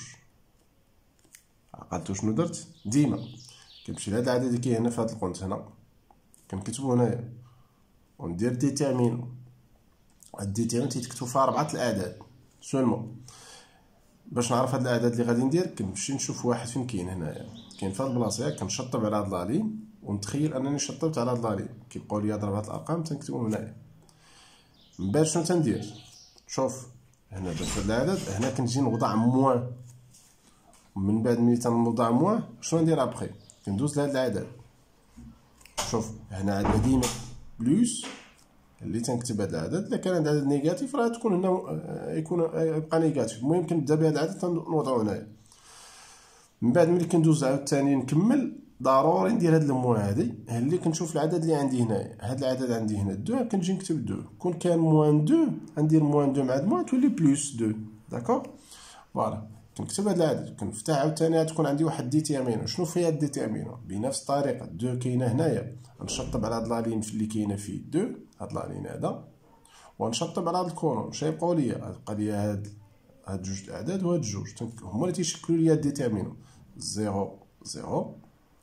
عقلتو شنو درت؟ ديما كنمشي لهاد العدد اللي كاين هنا في هاد القنت هنا كنكتبو هنايا وندير ديتيرمينون. الديتيرمينون تيتكتبو فيها 4 الاعداد سولمون. باش نعرف هاد الاعداد اللي غادي ندير كنمشي نشوف واحد فين كاين هنايا. كاين في هاد البلاصه كنشطب على هاد لالين ونتخيل انني شطبت على هاد لالين. كيبقاو ليا ضرب هاد الارقام تنكتبهم هنايا. من بعد شنو تندير؟ شوف هنا درت هاد العدد. هنا كنجي نوضع موان. من بعد ملي تنوضع موان شنو ندير ابخي؟ كندوز لهاد العدد. شوف هنا عندنا ديما بلوس اللي تنكتب هاد العدد. الا كان عندنا عدد نيجاتيف راه تكون هنا يبقى نيجاتيف. المهم كنبدا بهاد العدد تنوضعو هنايا. من بعد ملي كندوز عاوتاني نكمل ضروري ندير هاد الموان هادي اللي كنشوف العدد اللي عندي هنايا. هاد العدد عندي هنا 2 كنجي نكتب 2. كون كان موان 2 غندير موان 2 مع موان تولي بلوس 2. داكوغ. فوالا كنكتب هاد العدد كنفتح عاوتاني تكون عندي واحد ديتيرمينون. شنو فيها الديتيرمينون؟ بنفس الطريقه 2 كاينه هنايا غنشطب على هاد لالين اللي كاينه فيه 2 هاد لالين هذا ونشطب على هاد الكولون. شنو يبقاو ليا؟ يبقى ليا هاد جوج الاعداد وهاد جوج هما اللي تيشكلوا ليا الديتيرمينون 0 0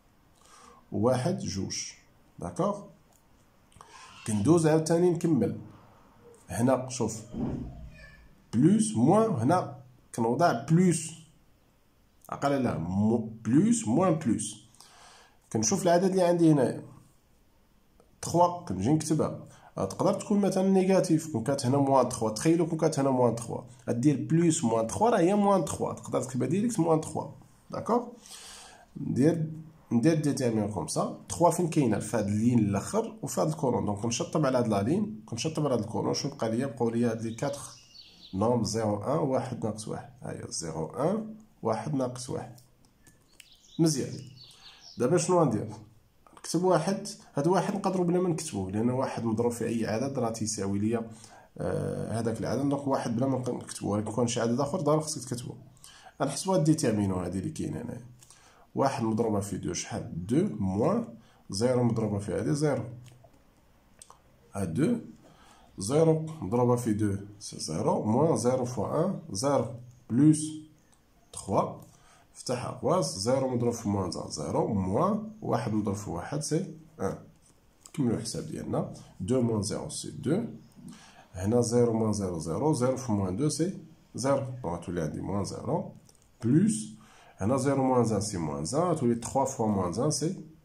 1 2. داكوغ. كندوز عاوتاني نكمل هنا. شوف بلوس موان هنا كنوضع بلوس. عقل لا بلوس موان بلوس. كنشوف العدد اللي عندي هنايا 3 كنجي نكتبها. تقدر تكون مثلا نيجاتيف. كون كانت هنا موان 3 تخيلوا كون كانت هنا موان 3 غدير بلوس موان 3 راه هي موان 3. تقدر تكتبها ديريكت موان 3. داكوغ. ندير ديتيرمينون كومسا 3 فين كاينه في هاد اللين الاخر وفي هاد الكولون. دونك كنشطب على هاد لالين كنشطب على هاد الكولون. شنو بقى ليا؟ بقاو ليا هاد لي 4 نومبر 0 1 1 ناقص 1. ها هي 0 1 1 ناقص 1. مزيان. دابا شنو غندير؟ نكتب واحد. هاد واحد نقدروا بلا ما نكتبوه لان واحد مضروب في اي عدد راه تيساوي ليا هذاك العدد. دونك واحد بلا ما نكتبوه. ولكن كون شي عدد اخر ضروري خصك تكتبو. غنحسبوا هاد الديتيرمينون هادي اللي كاين هنايا. 1 مضروبه في 2 شحال؟ 2 موان 0 مضروبه في هادي 0. ها 2 0 مضروبه في 2 سي 0 موان 0 فوا 1 0 بلوس 3 فتح اقواس 0 مضروب في موان 0 موان 1 مضروب في 1 سي 1. نكملو الحساب ديالنا 2 موان 0 سي 2. هنا 0 موان 0 0 0 في موان 2 سي 0. دونك تولي عندي موان 0 بلوس هنا 0 موان 1 سي موان 1 تولي 3 فوا موان 1 سي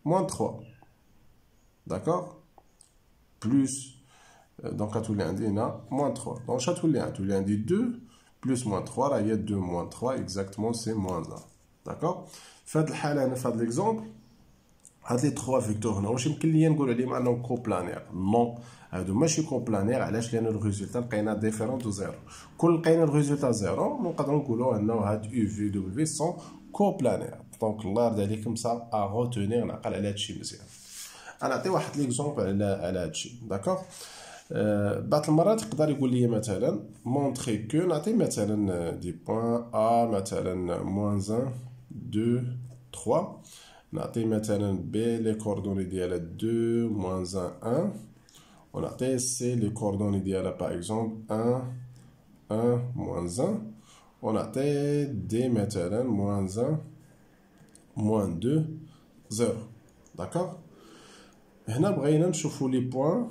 moins 3. D'accord? Plus, donc غتولي عندي هنا moins 3. Donc غتولي عندي 2 plus moins 3, là il y a 2 moins 3, exactement c'est moins 1. D'accord? في هذه الحالة هنا في هذا l'exemple هاد لي 3 فيكتور هنا واش يمكن ليا نقول عليهم انهم كوبلانير؟ نو، هادو ماشي كوبلانير. علاش؟ لان الريزولتا لقينا ديفيرون دو زيرو. كل لقينا الريزولتا زيرو نقدروا نقولوا انه هاد يو في دبليو سون كوبلانير. دونك الله يرضي عليكم سا ا روتونير، نعقل على هادشي مزيان. انا نعطي واحد ليكزومبل على هادشي. داكوغ؟ بعض المرات يقدر يقول لي مثلا مونطري كو، نعطي مثلا دي بوين ا مثلا موان 1 2 3، نعطي مثلا بي لي كوردوني ديالها 2 موان 1 ونعطي سي لي كوردوني ديالها باغ اكزومبل 1 موان 1 ونعطي دي مثلا موان 1 موان 2 0. داكوغ؟ هنا بغينا نشوفو لي بوين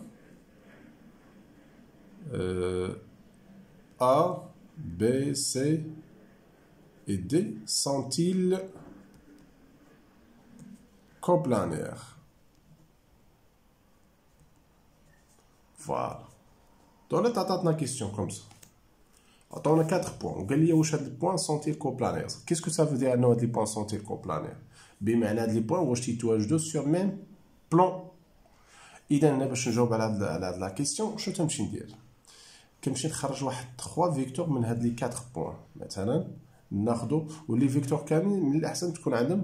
A, B, C et D sont-ils coplanaires? Voilà. Donc là, t'as une question comme ça. On a 4 points. On dit où les points sont-ils coplanaires? Qu'est-ce que ça veut dire les points sont-ils coplanaires? Bien, les points où ils sont sur le même plan. إذا أنا باش نجاوب على la question شنو تمشي ندير؟ كنمشي نخرج واحد 3 فيكتور من هاد لي 4 بوين مثلا، ناخدو ولي فيكتور كاملين من الاحسن تكون عندهم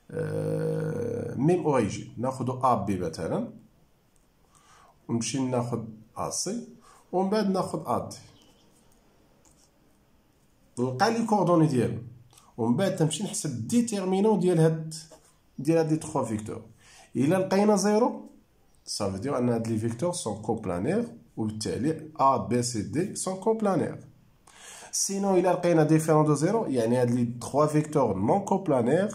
ميم اوريجين. ناخدو ا بي مثلا ونمشي ناخد ا سي ومن بعد ناخد ا دي، نلقى لي كوردوني ديالو ومن بعد تمشي نحسب ديتيرمينون ديال هاد لي 3 فيكتور. الا لقينا زيرو ça veut dire ان هاد لي فيكتور سون كوبلانير وبالتالي A, B, C, D sont coplanaires. Sinon, il a لقينا différent de 0, يعني هاد لي 3 vecteurs non coplanaires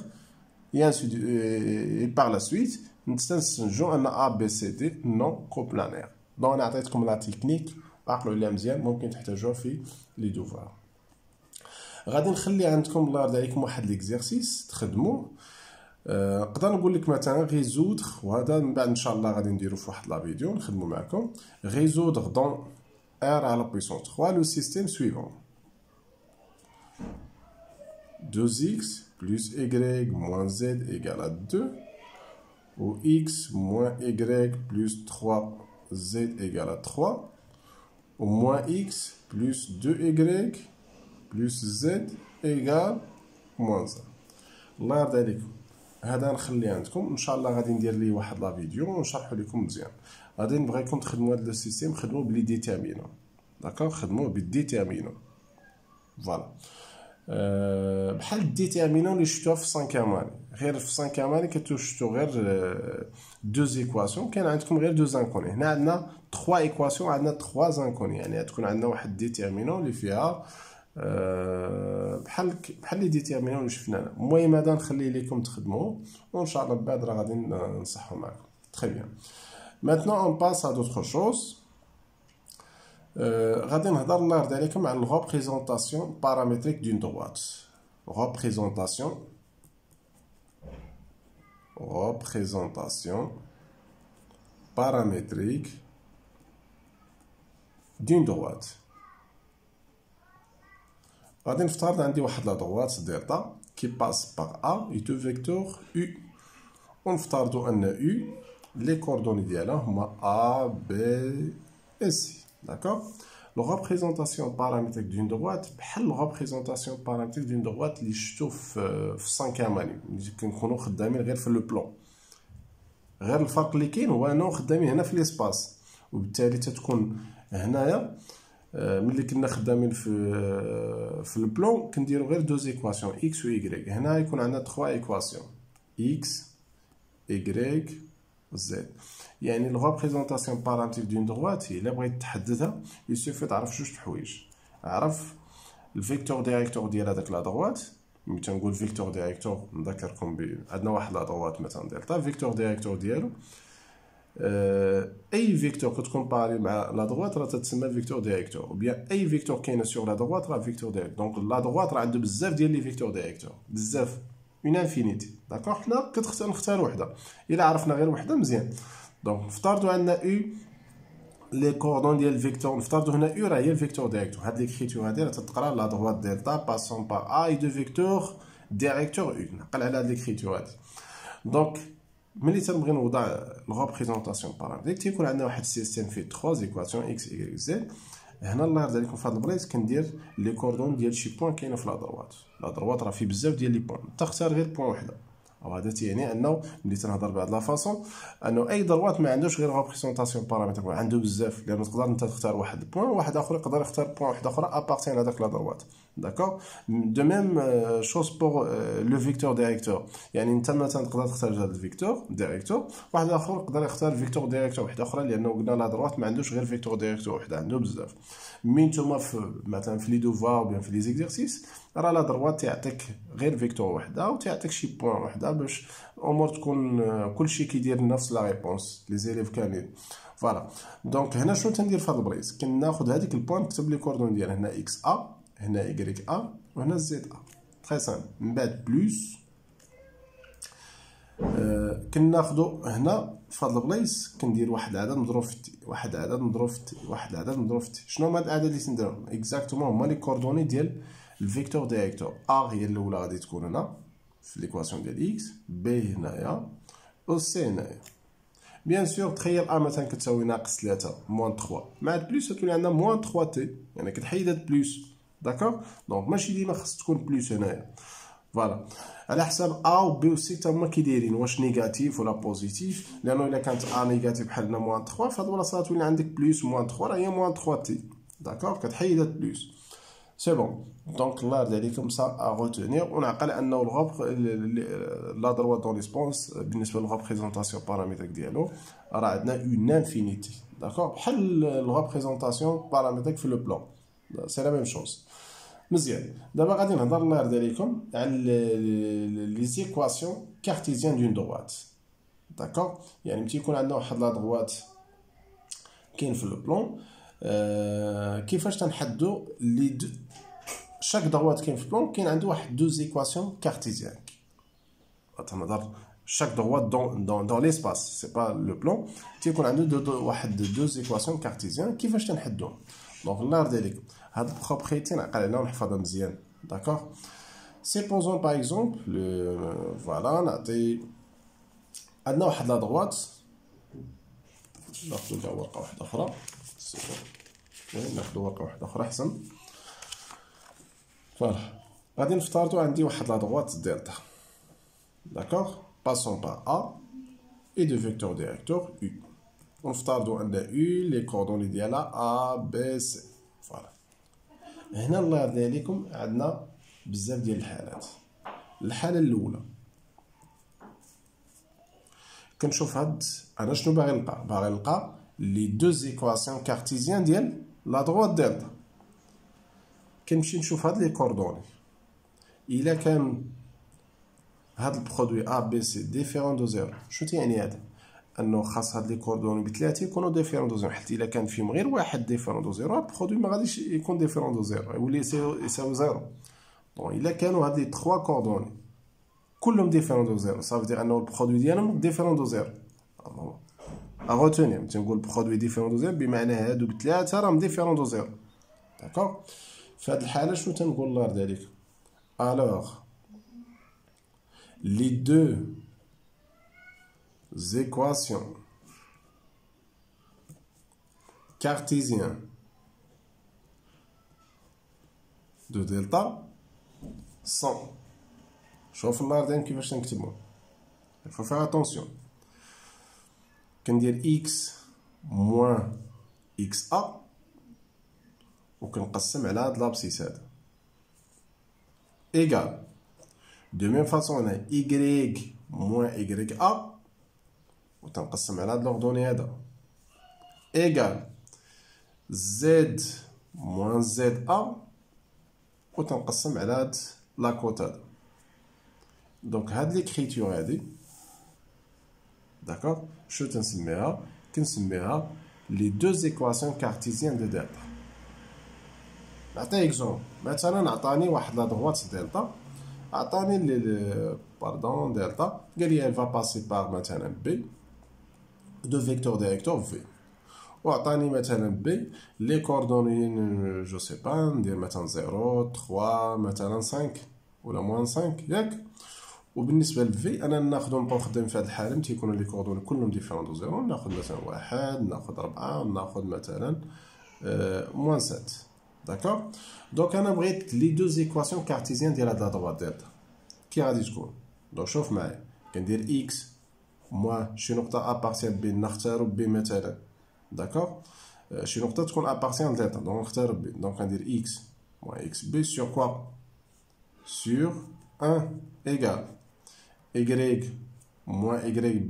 et par la suite نستنتجوا ان A, B, C, D non coplanaires. دونك انا عطيتكم لا تكنيك عقلوا عليها مزيان، ممكن تحتاجوها في لي دوفوار. غادي نخلي عندكم الله يرضي عليكم واحد ليكزيرسيس تخدموه. نقدر نقول لك مثلا ريزودر، وهذا من بعد ان شاء الله غادي نديرو في واحد لا فيديو نخدمو معكم. ريزودر دون r à la puissance 3 le système suivant: 2x plus y moins z égale à 2, ou x moins y plus 3z égale à 3, ou moins x plus 2y plus z égale moins 1. الله يرضي عليكم. هذا نخليه عندكم ان شاء الله. غادي ندير ليه واحد لا فيديو ونشرحو لكم مزيان. غادي نبغيكم تخدموا هذا السيستيم، خدموه بلي ديتيرمينون. داكوغ؟ خدموه بالديتيرمينون. فوالا. بحال الديتيرمينون اللي شفتوها في 5 ماني. غير في 5 ماني كتشفتو غير 2 ايكواسيون، كاين عندكم غير 2 انكوني. هنا عندنا 3 ايكواسيون، عندنا 3 انكوني، يعني تكون عندنا واحد ديتيرمينون اللي فيها بحال لي ديتيرمينون اللي شفنا هنا. المهم هذا نخليه لكم تخدموه وان شاء الله من بعد راه غادي نصحو معكم. تري بيان. ماتنون اون باس ا دوطخ شوز. غادي نهضر الله يرضي عليكم على الريبريزونطاسيون بارامتريك دون دروات. ريبريزونطاسيون بارامتريك دون دروات. غادي نفترض عندي واحد لا دروات ديتا كي باس باغ ا اي دو فيكتور يو، ونفترضوا ان يو لي كوردوني ديالها هما ا بي اي سي. داكوغ؟ لو ريبريزونطاسيون بارامتريك دون دروات بحال لو ريبريزونطاسيون بارامتريك دون دروات اللي شفتو في 5 ماني، اللي كنكونوا خدامين غير في لو بلون. غير الفرق اللي كاين هو انه خدامين هنا في ليسباس، وبالتالي تتكون هنايا ملي كنا خدامين في البلون كنديروا غير 2 ايكواسيون اكس و y. هنا يكون عندنا 3 ايكواسيون اكس y زد. يعني الريبريزونطاسيون بارامتريك دون دروات الا بغيت تحددها يسوفي تعرف جوج حوايج. عرف الفيكتور ديريكتور ديال هذاك لا دروات. ملي تنقول فيكتور ديريكتور نذكركم عندنا واحد لا دروات مثلا دلتا، فيكتور ديريكتور ديالو اي فيكتور كتكومباري مع لا دروات راه تتسمى فيكتور ديريكتور، او بيان اي فيكتور كاينه سور لا دروات راه فيكتور ديريكتور. دونك لا دروات راه عنده بزاف ديال لي فيكتور ديريكتور، بزاف اون انفينيتي. داكوغ حنا نختار وحده، الا عرفنا غير وحده مزيان. دونك نفترضوا عندنا او لي كوردون ديال الفيكتور، نفترضوا هنا او راه هي الفيكتور ديريكتور. هاد ليكريتور هادي راه تتقرا لا دروات دلتا باسون بار اي دو فيكتور ديريكتور او. نعقل على هاد ليكريتور هادي. دونك ملي تنبغي نوضع الريبريزونطاسيون بارامتريك تيكون عندنا واحد السيستيم فيه 3 زيكواسيون اكس واي زد. هنا الله يرضي عليكم في هاد البلايص كندير لي كوردون ديال شي بوين كاينه في لا دروات. لا دروات راه فيه بزاف ديال لي بوين، تختار غير بوين وحده. وهذا تيعني انه ملي تنهضر بهاد لا فاصون انه اي دروات ما عندوش غير ريبريزونطاسيون بارامتريك، عنده بزاف، لان تقدر انت تختار واحد البوين وواحد اخر يقدر يختار بوين واحد اخرى ابارتين هذاك لا دروات. داكوغ دو ميم شوز بور لو فيكتور ديريكتور، يعني انت مثلا تقدر تختار هذا الفيكتور ديريكتور، واحد اخر يقدر يختار فيكتور ديريكتور واحد اخرى، لانه قلنا لا دروات ما عندوش غير فيكتور ديريكتور واحد، عنده بزاف. مين نتوما مثلا في لي دوفوار وبيان في لي زيكزيرسيس راه لا دروات تعطيك غير فيكتور وحده وتعطيك شي بوين وحده باش الامور تكون كلشي كيدير نفس لا ريبونس لي زيليف كاملين. فوالا دونك هنا شنو تندير في هاد البلايص، كناخذ هذيك البوين نكتب لي كوردون ديالها، هنا اكس ا، هنا ايكغيك ا، وهنا زد ا. تري سامبل. من بعد بلوس كناخذو هنا في هاد البلايص كندير واحد العدد مضروب في تي، واحد العدد مضروب في تي، واحد العدد مضروب في تي. شنو هما هاد الاعداد اللي تنديرهم اكزاكتومون؟ هما لي كوردوني ديال الفيكتور ديريكتور. ا هي الاولى غادي تكون هنا في ليكواسيون ديال اكس، بي هنايا، و سي هنايا. بيان سور تخيل ا مثلا كتساوي ناقص 3 موان 3 مع بلوس تولي عندنا موان 3 تي، يعني كتحيد هاد بلوس. داكوغ دونك ماشي ديما خاص تكون بلوس هنايا. فوالا على حساب ا و بي و سي تا هما كيدايرين واش نيجاتيف ولا بوزيتيف، لانه الا كانت ا نيجاتيف بحال هنا موان 3 في هاد البلاصه تولي عندك بلوس موان 3 راه هي موان 3 تي. داكوغ كتحيد هاد بلوس سي بون. دونك الله يرضي عليكم سا ا غوتونير. ونعقل انه لا دروات دون ريسبونس بالنسبه للريبريزونطاسيون بارامتريك ديالو راه عندنا اون انفينيتي. داكوغ بحال الريبريزونطاسيون بارامتريك في لو بلان سي لا ميم شوز. مزيان. دابا غادي نهضر الله يرضي عليكم على لي زيكواسيون كارتيزيان دون دروات. داكوغ يعني ملي يكون عندنا واحد لا دروات كاين في لو بلان، كيفاش تنحددوا لي شاك دروات كاين في البلان كاين عنده واحد دو زيكواسيون كارتيزيان. تنهضر شاك دروات دون ليسباس سي با لو بلان، تيكون عنده واحد دو زيكواسيون كارتيزيان. كيفاش تنحدوهم؟ دونك الله يرضي عليكم هاد البروبريتي نعقل عليها ونحفظها مزيان. داكوغ سيبوزون باغ اكزومبل فوالا نعطي عندنا واحد لا دروات، ناخدو لها ورقه واحده اخرى، ناخدو ورقه واحده اخرى احسن. فوالا غادي نفترضوا عندي واحد لا دروات دلتا. داكوغ باسون بار ا اي دو فيكتور ديريكتور يو. ونفترضوا ان يو لي كوردوني ديالها ا بي سي. فوالا هنا الله يرضي عليكم عندنا بزاف ديال الحالات. الحاله الاولى كنشوف هاد انا شنو باغي نلقى، باغي نلقى لي دو زيكواسيون كارتيزيان ديال لا دروات دلتا. كنمشي نشوف هاد لي كوردوني، الا كان هاد البرودوي ا بي سي ديفيرون دو زيرو. شنو تيعني هذا؟ انه خاص هاد لي كوردوني بثلاثه يكونوا ديفيرون دو زيرو، حيت الا كان فيهم غير واحد ديفيرون دو زيرو البرودوي ما غاديش يكون ديفيرون دو زيرو، يولي يساوي زيرو. دونك الا كانوا هاد لي 3 كوردوني كلهم ديفيرون دو زيرو صافي دير انه البرودوي ديالهم ديفيرون دو زيرو. اغوتوني تنقول برودوي ديفيرون دو زيرو بمعنى هادو بثلاثه راهم ديفيرون دو زيرو. داكوغ في هاد الحاله شنو تنقول الله يرضي عليك؟ الوغ les deux équations cartésiennes de delta sont. شوف الله يرضي عليك كيفاش نكتبهم. il faut faire attention. كندير x moins xa وكنقسم على هاد لابسيس هذا égal. De même façon on a y moins ya وتنقسم على هاد لوردوني هذا égal z moins za وتنقسم على هاد لاكوت هذا. دونك هاد ليكريتور هادي داكوغ شنو تنسميها؟ كنسميها لي دو زيكواسيون كارتيزيان دو دلتا. نعطي اكزومبل مثلا عطاني واحد لا دروات دلتا عطاني باردون دلتا، قال لي elle va passer par مثلا بي دو فيكتور ديريكتور في، وعطاني مثلا بي لي كوردوني جو سي با ندير مثلا 0 3 مثلا 5 ولا موان 5 ياك. وبالنسبه لفي انا ناخذ نبقاو خدام في هذه الحاله تيكونوا لي كوردوني كلهم ديفيرون دو زيرو، ناخذ مثلا واحد، ناخذ 4، ناخذ مثلا موان 7. داكوغ. دونك انا بغيت لي دو زيكواسيون كارتيزيان ديال هاد لا دروات ديالتا كي غادي تكون. دونك شوف معايا، كندير اكس موان شي نقطه ابارتيان بي نختارو بي مثلا. داكوغ. شي نقطه تكون ابارتيان دلتا دونك نختار بي، دونك غندير اكس موان اكس بي سور كوا sur 1 égale y moins yb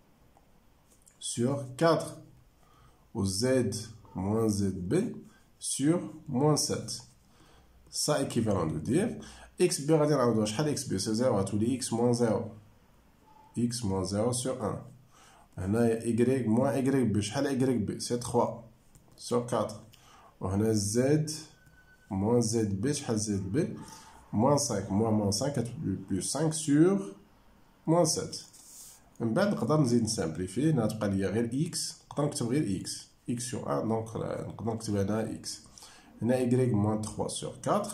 sur 4 ou z moins zb sur moins 7. Ça équivalent de dire x b غادي نعوضوها شحال x b سي 0 غتولي x moins 0 x moins 0 sur 1. هنايا y moins yb شحال yb سي 3 sur 4. وهنا z moins zb شحال zb moins 5 moins 5 plus 5 sur moins 7. من بعد نقدر نزيد نسامبليفي، هنا تبقى ليا غير x، نقدر نكتب غير x x sur 1 دونك نقدر نكتب هنا x. هنا y moins 3 sur 4.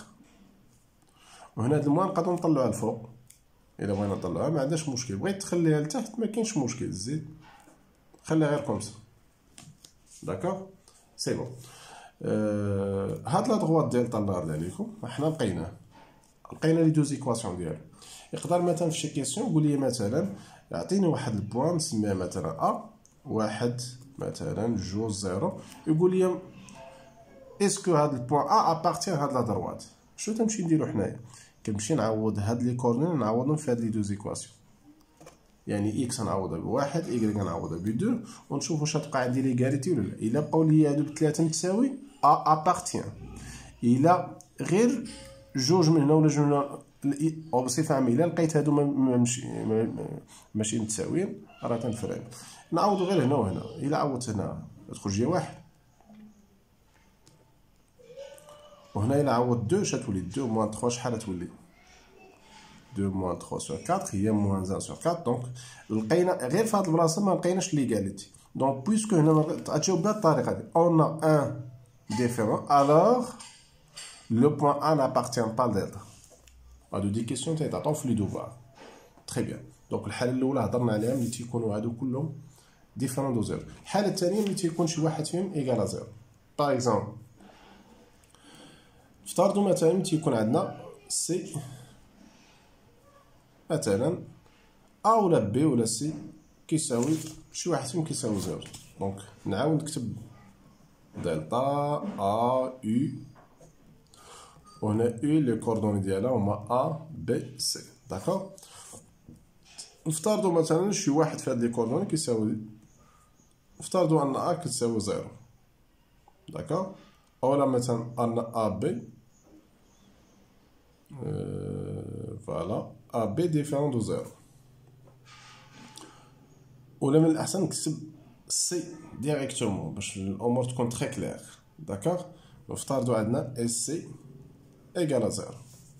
وهنا هاد الموان نقدرو نطلعوها الفوق الا بغينا نطلعوها ما عندناش مشكل، بغيت تخليها لتحت ما كاينش مشكل، زيد خليها غير كومسا. داكوغ سي بون. هاد لا دغوات ديال طلار عليكم حنا لقينا لي دو زيكواسيون ديالو. يقدر مثلا في شي كيسيون يقول لي مثلا يعطيني واحد البوان نسميه مثلا ا واحد مثلا جوج زيرو، يقول لي اسكو هاد البوان ا ابارتيان هاد لا دروات. شنو تنمشي نديرو حنايا؟ كنمشي نعوض هاد لي كورنين نعوضهم في هاد لي دو زيكواسيون، يعني اكس نعوضها بواحد، اي نعوضها بدو، ونشوف واش غتبقى عندي ليغاليتي ولا لا. الا بقاو لي هادو بثلاثه متساوي ا ابارتيان، الا غير جوج من هنا ولا جوج من هنا او بصفه عامه الا لقيت هادو ماشي متساويين راه تنفرق، نعوضو غير هنا وهنا. الا عوضت هنا تخرج لي واحد، وهنا الا عوض دو شتولي دو موان 3 شحال تولي 2 moins 3 sur 4 هي moins 1 sur 4. دونك لقينا غير في هاد البلاصه ما لقيناش ليغاليتي. دونك بويسكو هنا غتجاوب بهاد الطريقه هادي اون ان ديفيرون الوغ لو بوان ا n'appartient pas لدلتا. هادو دي كيسيون تيتعطاو في لي دوفوار. تري بيان. دونك الحاله الاولى هضرنا عليها ملي تيكونوا هادو كلهم ديفيرون دو زيرو. الحاله الثانيه ملي تيكون شي واحد فيهم ايكال زيرو. باغ اكزومبل افترضوا مثلا ملي تيكون عندنا سي مثلا ا ولا بي ولا سي كيساوي شي واحد فيهم كيساوي زيرو. دونك نعاود نكتب دلتا ا يو، وهنا يو لي كوردوني ديالها هما ا بي سي. داكوغ. نفترضوا مثلا شي واحد في هاد لي كوردوني كيساوي، نفترضوا ان ا كتساوي زيرو. داكوغ. اولا مثلا ان ا بي فوالا ا بي ديفيرون دو زيرو، ولا من الاحسن نكتب سي ديريكتومون باش الامور تكون تري كلير. داكوغ. نفترضوا عندنا اس سي ايكال زيرو.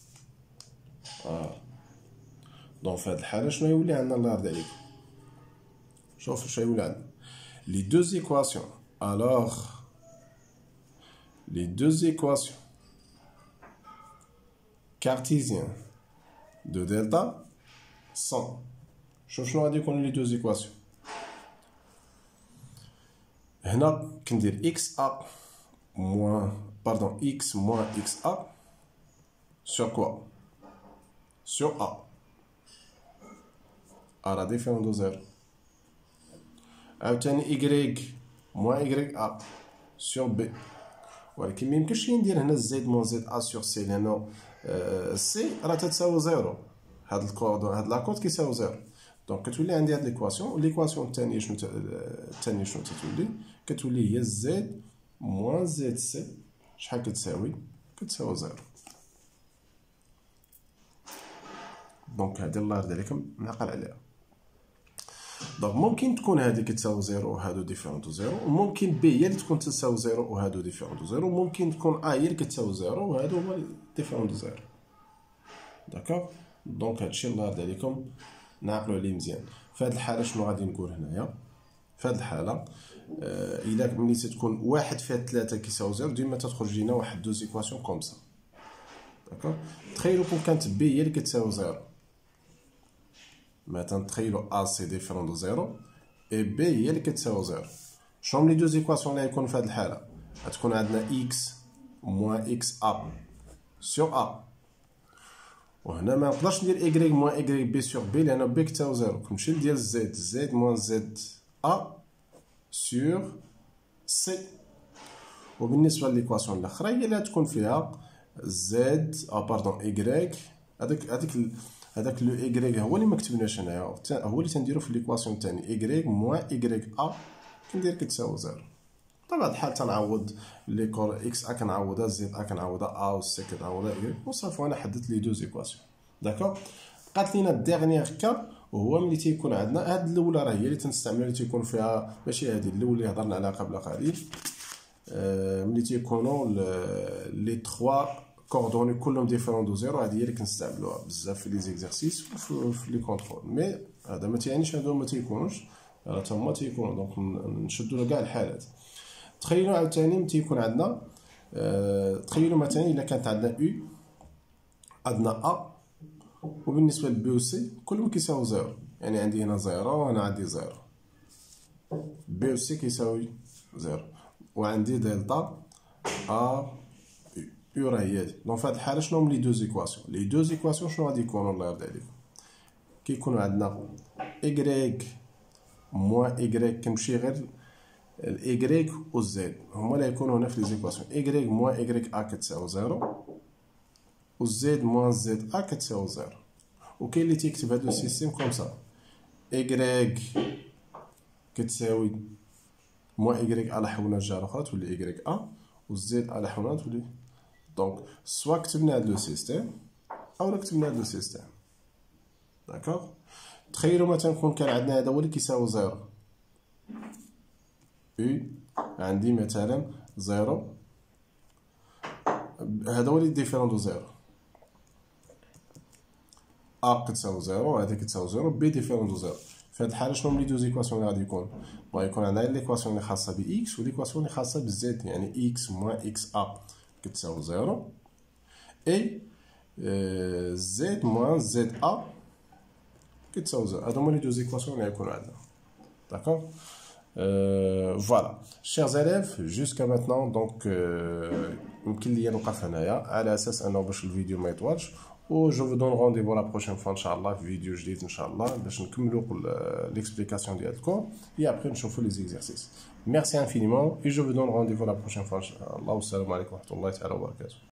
دونك في هاد الحاله شنو يولي عندنا الله يرضي عليكم؟ شوفوا شنو يولي عندنا لي دو زيكواسيون. الوغ لي دو زيكواسيون cartésien de delta 100. شوف شنو غادي يكونوا لي دو زيكواسيون. هنا كندير اكس ا موان باردون اكس موان اكس ا sur quoi sur a راه ديفيرون دو زيرو. عاوتاني y موان y a sur b، ولكن ميمكنش ندير هنا زد موان زد ا sur c لانه سي راه تتساوي زيرو. هاد الكود هاد لاكود كيساوي زيرو. دونك كتولي عندي هاد ليكواسيون. ليكواسيون الثانيه شنو الثانيه شنو كتولي هي زد موان زد سي شحال كتساوي زيرو. دونك هادي الله يرضي عليكم نعقل عليها. دونك ممكن تكون هادي كتساوي زيرو وهادو ديفيرون دو زيرو، وممكن بي هي اللي تكون تساوي زيرو وهادو ديفيرون دو زيرو، وممكن تكون ا هي اللي كتساوي زيرو وهادو هما ديفيرون دو زيرو. داكوغ. دونك هادشي الله يرضي عليكم نعقلوا عليه مزيان. في هاد الحاله شنو غادي نقول هنايا؟ في هاد الحاله الا ملي تكون واحد فيها 3 كيساوي 0 ديما تخرج لينا واحد دو زيكواسيون كوم سا. داكوغ. تخيلوا كون كانت بي هي اللي كتساوي 0، مثلا تخيلوا ا سي ديفيرون دو 0 اي بي هي اللي كتساوي 0. شنو لي دو زيكواسيون اللي غيكونوا في هاد الحاله؟ غتكون عندنا اكس موان اكس ا سور ا، وهنا ما نقدرش ندير ايكغيك موان ايكغيك بي سور بي لان بي كتساوي 0. كنمشي ندير زد زد موان زد ا سور سي. وبالنسبه لليكواسيون الاخرى هي اللي تكون فيها زد باردون ايكغيك، هذاك لو ايكغيك هو اللي ما كتبناش هنايا، هو اللي تنديرو في ليكواسيون الثاني ايكغيك موان ايكغيك ا كندير كتساوي 0. بطبيعة الحال تنعوض لي كور اكس ا كنعوضها زد ا كنعوضها ا و سي كنعوضها ايكغيك وصافي. وانا حددت لي دو زيكواسيون. داكوغ. بقات لينا الديغنيغ كا وهو ملي تيكون عندنا هاد الاولى راه هي اللي تنستعملها اللي تيكون فيها ماشي هادي الاولى اللي هضرنا عليها قبل قليل. ملي تيكونوا لي 3 كوردوني كلهم ديفيرون دو زيرو، هادي هي اللي كنستعملوها بزاف في لي زيكزارسيس وفي لي كونترول. مي هذا ما تيعنيش هادو ما تيكونوش، راه تا هما تيكونوا. دونك نشدوا لكاع الحالات. تخيلوا عاوتاني ملي تيكون عندنا تخيلوا مثلا الا كانت عندنا او عندنا ا وبالنسبه لبي و سي كلهم كيساوي 0، يعني عندي هنا 0 وهنا عندي 0، بي و سي كيساوي 0 وعندي دلتا ا او راه هي هادي. دونك في هاد الحاله شنو هما لي دو زيكواسيون؟ لي دو زيكواسيون شنو غادي يكونوا الله يرضي عليكم؟ كيكونوا عندنا ايكغيك موان ايكغيك كنمشي غير الايكغيك و زد هما اللي يكونوا هنا في لي زيكواسيون. ايكغيك موان ايكغيك ا كتساوي 0 و زد موان زد ا كتساوي 0. وكاين اللي تيكتب هاد لو سيستيم كوم سا ايكغيك كتساوي موان ايكغيك ا لحونا الجهه الاخرى تولي ايكغيك ا و زد ا لحونا تولي. دونك سوا كتبنا هاد لو سيستيم اولا كتبنا هاد لو سيستيم. داكوغ. تخيلوا مثلا كون كان عندنا هذا هو اللي كيساوي 0 او عندي مثلا 0 هذا هو اللي ديفيرون دو 0 ا كتساوي 0 وهذه كتساوي 0 بي ديفيرون دو 0. في هذه الحاله شنو لي دو زيكواسيون اللي غادي يكون؟ غيكون عندنا ليكواسيون اللي خاصه ب اكس وليكواسيون اللي خاصه بزد، يعني اكس موان اكس ا كتساوي 0 اي زد موان زد ا كتساوي 0. هادو هما لي دو زيكواسيون اللي غيكونوا عندنا. داكوغ. Voilà, chers élèves, jusqu'à maintenant, donc يمكن ليا نوقف هنايا على اساس انه باش الفيديو ما يطولش. و جو فو دون رونديفو لا بروشين فوا ان شاء الله في فيديو جديد ان شاء الله باش نكملوا ليكسبليكاسيون ديال الكور et après نشوفوا لي زيكزارسيس. Merci infiniment et je vous donne rendez-vous la prochaine fois ان شاء الله. والسلام عليكم ورحمه الله تعالى وبركاته.